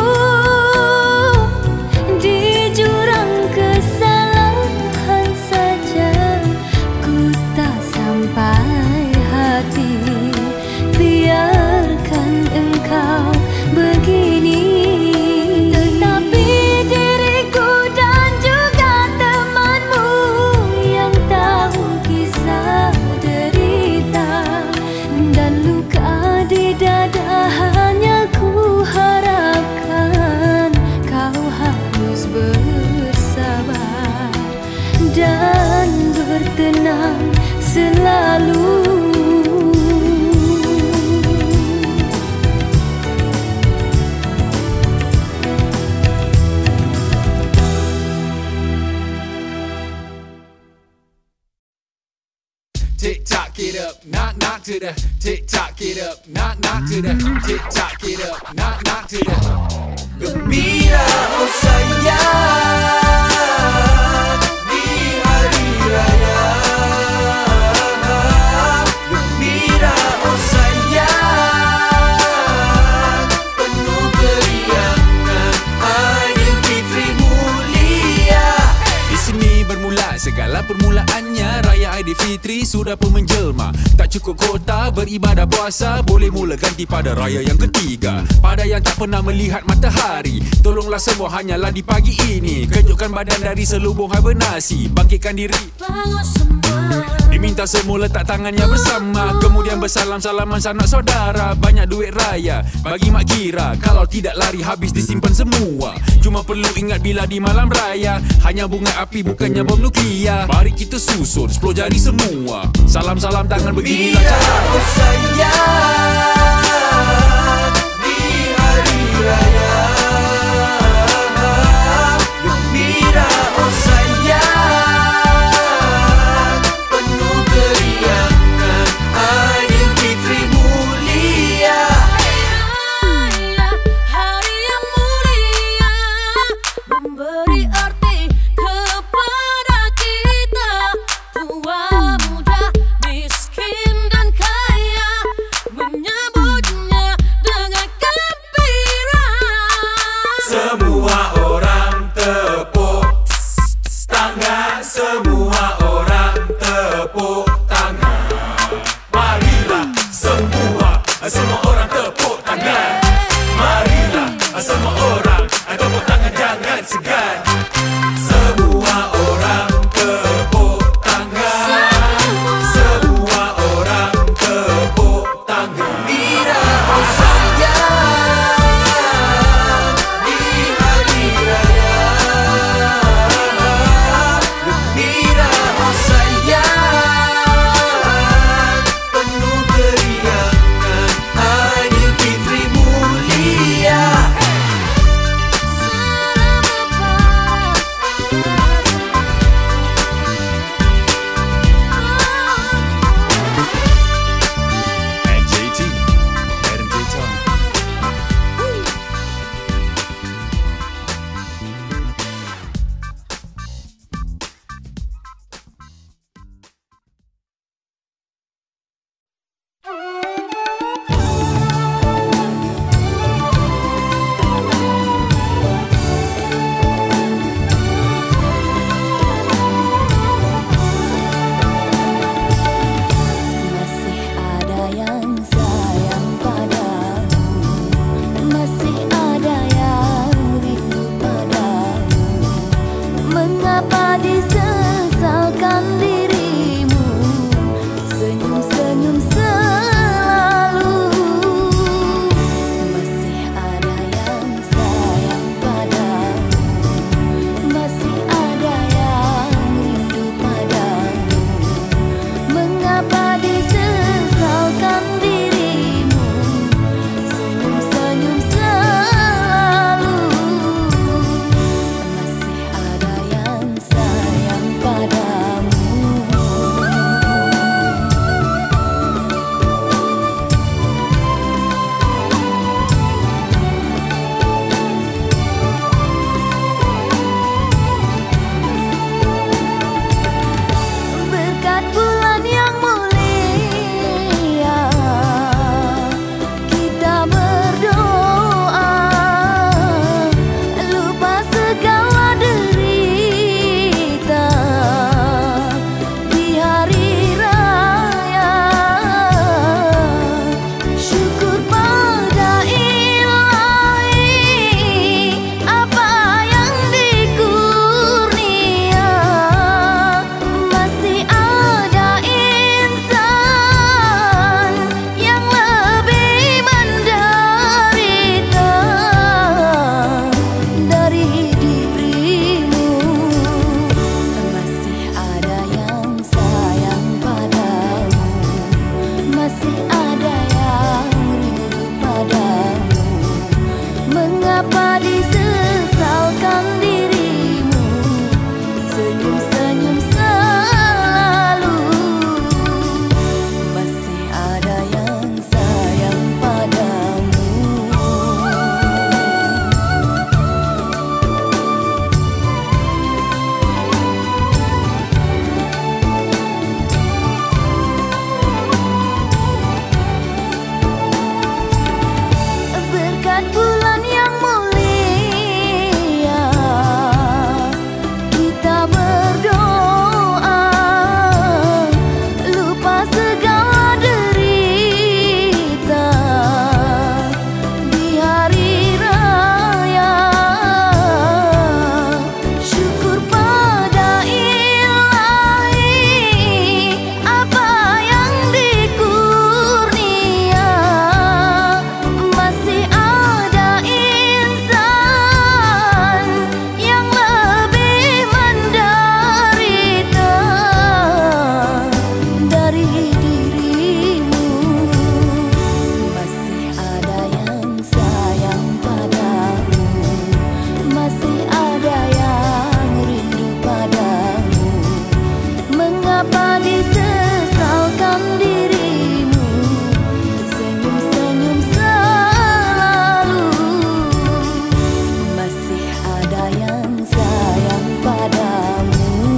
di jurang kesalahan saja, ku tak sampai hati. Biarkan engkau begini, tetapi diriku dan juga temanmu yang tahu kisah derita dan luka di dada, hanya ku harapkan kau harus bersabar dan bertenang selalu.
Tick tock it up, knock knock to the tick tock it up, knock knock to the tick tock it up, knock knock to the.
Gembira oh sayang di hari raya. Gembira oh sayang penuh keriangan Aidilfitri mulia.
Di sini bermula segala permulaannya. Raya Aidilfitri sudah pun menjelma. Tak cukup kota beribadah puasa, boleh mula ganti pada raya yang ketiga. Pada yang tak pernah melihat matahari, tolonglah semua hanyalah di pagi ini. Kejutkan badan dari selubung hibernasi, bangkitkan diri. Diminta semua letak tangannya bersama, kemudian bersalam-salaman sanak saudara. Banyak duit raya bagi mak kira, kalau tidak lari habis disimpan semua. Cuma perlu ingat bila di malam raya, hanya bunga api bukannya bom nuklia. Mari kita susun sepuluh jari semua, salam-salam tangan beginilah cara.
Oh sayang di hari raya. Gembira oh sayang penuh keriangan Aidilfitri mulia.
Hari yang mulia memberi arti kepada kita, tua muda, miskin dan kaya, menyambutnya dengan gembira.
Semua orang tepuk
Mengapa disesalkan dirimu, senyum-senyum selalu. Masih ada yang sayang padamu, masih ada yang rindu padamu. Mengapa disesalkan dirimu, senyum-senyum selalu. Masih ada yang sayang padamu. Berkat bulan yang mulia, kita berdoa, lupa segala derita di hari raya. Syukur pada Ilahi, apa yang dikurnia. Masih ada insan yang lebih menderita dari dirimu. Masih ada yang sayang padamu, masih ada yang rindu padamu. Mengapa disesalkan dirimu, senyum-senyum selalu. Masih ada yang sayang padamu. Berkat bulan yang mulia, kita berdoa, lupa segala derita di hari raya. Syukur pada Ilahi, apa yang dikurnia. Masih ada insan yang lebih menderita dari dirimu. Masih ada yang sayang padamu, masih ada yang rindu padamu. Mengapa disesalkan dirimu, senyum-senyum selalu. Masih ada yang sayang padamu.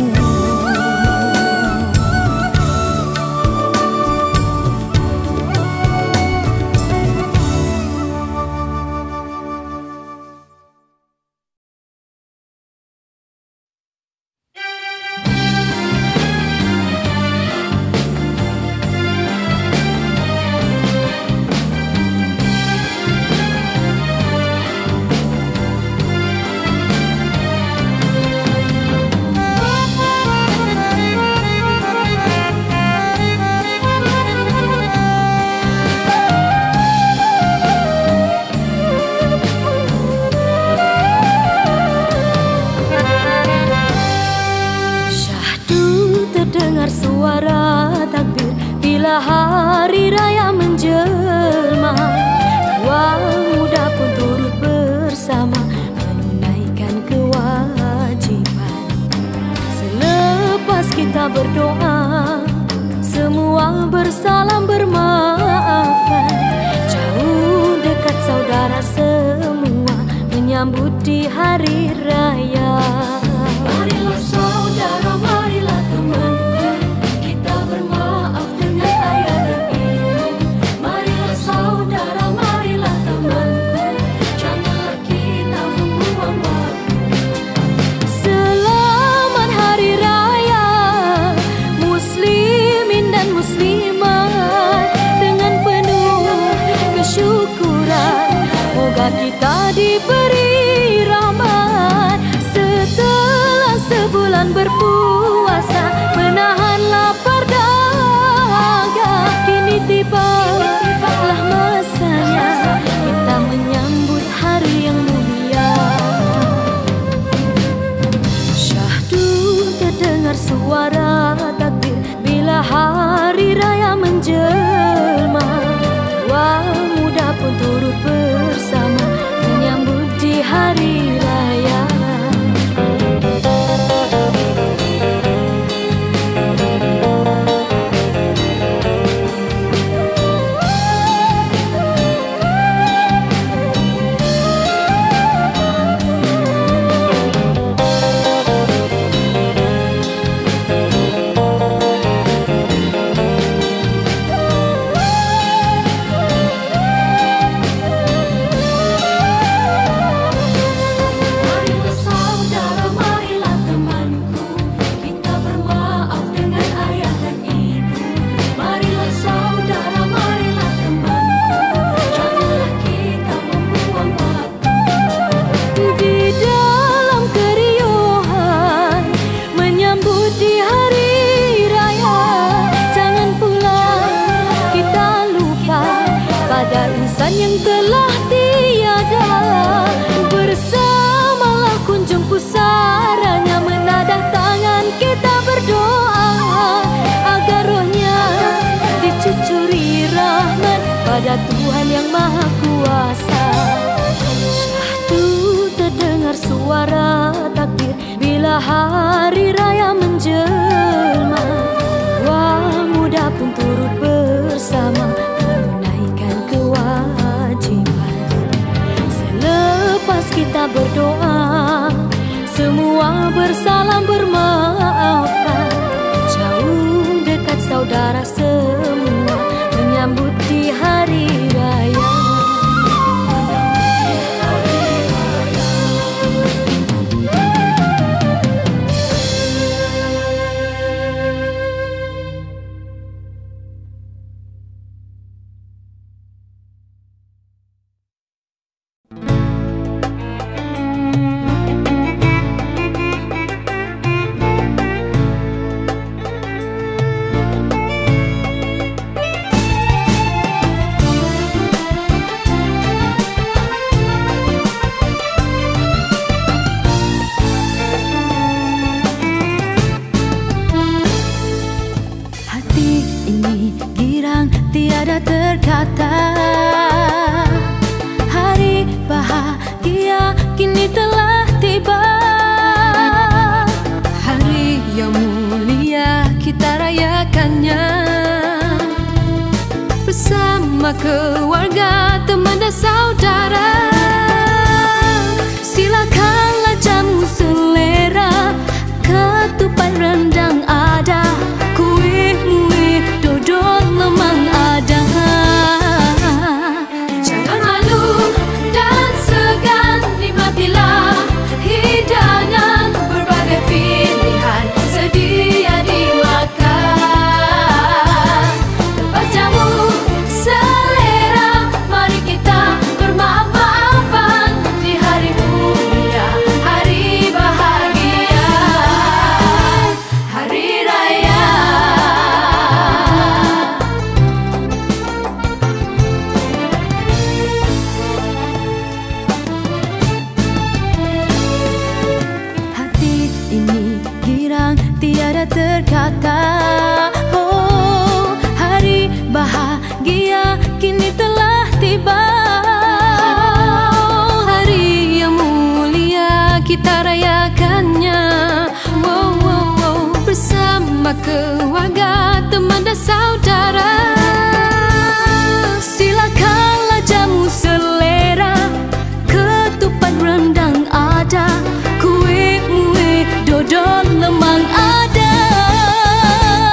Syahdu terdengar suara takbir bila hari raya menjelma. Dua muda pun turut bersama menunaikan kewajiban. Selepas kita berdoa, semua bersalam bermaafan. Jauh dekat saudara semua menyambut di hari raya. Marilah saudara, marilah temanku, kita bermaaf dengan ayah dan ibu. Marilah saudara, marilah temanku, janganlah kita membuang waktu. Selamat hari raya muslimin dan muslimat, dengan penuh kesyukuran moga kita diberi rahmat. Setelah bulan berpuasa, menahan lapar dahaga. Kini tibalah masanya kita menyambut hari yang mulia. Syahdu terdengar suara takbir bila hari raya menjelma. Wah, muda pun turut bersama menyambut di hari raya. Yang telah tiada, bersamalah kunjung pusaranya, menadah tangan kita berdoa agar rohnya dicucuri rahmat pada Tuhan yang Maha Kuasa. Syahdu terdengar suara takbir bila hari raya menjelma. Wah, muda pun turut bersama menunaikan kewajiban. Selepas kita berdoa, semua bersalam bermaafan. Jauh dekat saudara semua menyambut di hari raya. Tiada terkata, hari bahagia kini telah tiba. Hari yang mulia kita rayakannya bersama keluarga, teman dan saudara. Silakanlah jamu selera, ketupat rendang ada, kuih muih dodol lemang ada. Jangan malu dan segan, nikmatilah hidangan, berbagai pilihan sedia dimakan. Lepas jamu selera, mari kita bermaaf-maafan di hari mulia, hari bahagia, hari raya. Hati ini girang tiada terkata, oh hari bahagia kini telah tiba. Hari yang mulia kita rayakannya, wow, wow, wow, bersama keluarga, teman dan saudara. Silakanlah jamu selera, ketupat rendang ada, kuih muih dodol lemang ada.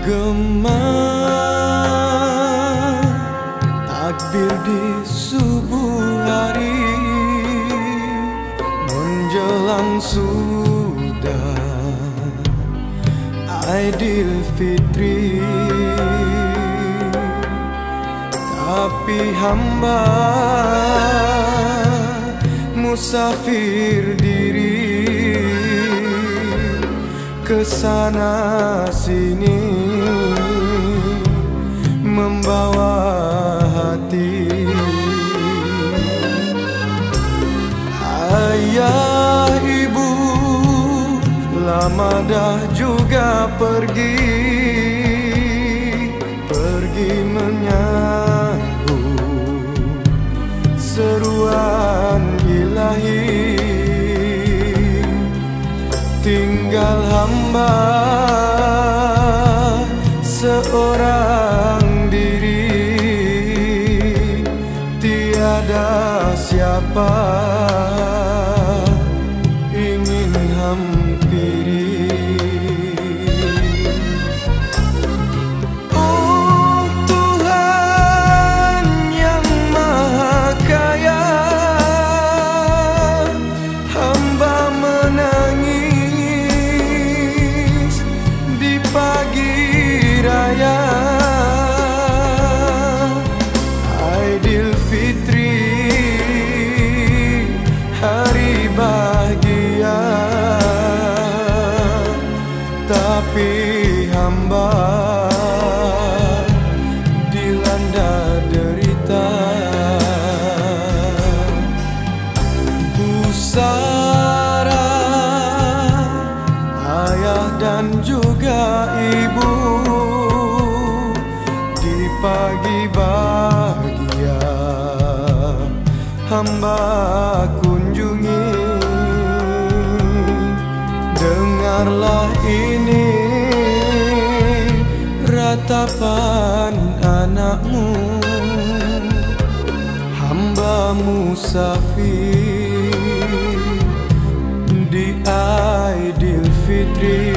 Gema takbir di subuh hari menjelang sudah Aidilfitri, tapi hamba musafir diri kesana sini membawa hati. Ayah ibu lama dah juga pergi, pergi menyahut seruan ilahi. Tinggal hamba seorang diri, tiada siapa ingin hampiri. Oh Tuhan yang Maha Kaya, hamba menangis di pagi raya Aidilfitri, hari bahagia, tapi hamba dilanda derita. Pusara ayah dan juga ibu di pagi bahagia hamba kunjungi. Dengarlah ini ratapan anakmu, hamba musafir di Aidilfitri.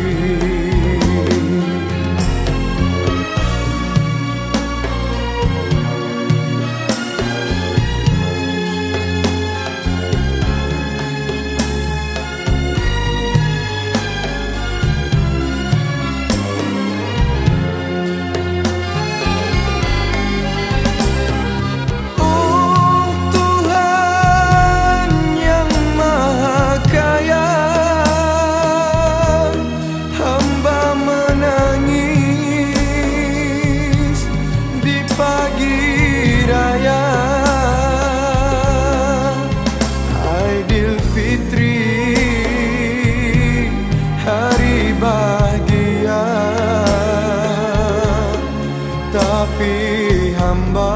Tapi hamba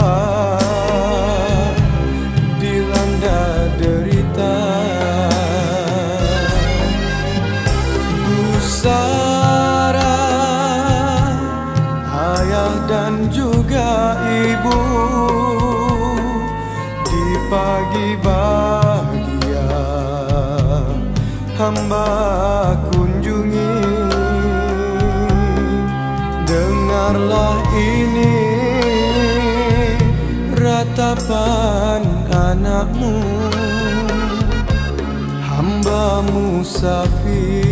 dilanda derita. Pusara ayah dan juga ibu di pagi bahagia hamba kunjungi. Dengarlah ini ratapan anakmu, hamba musafir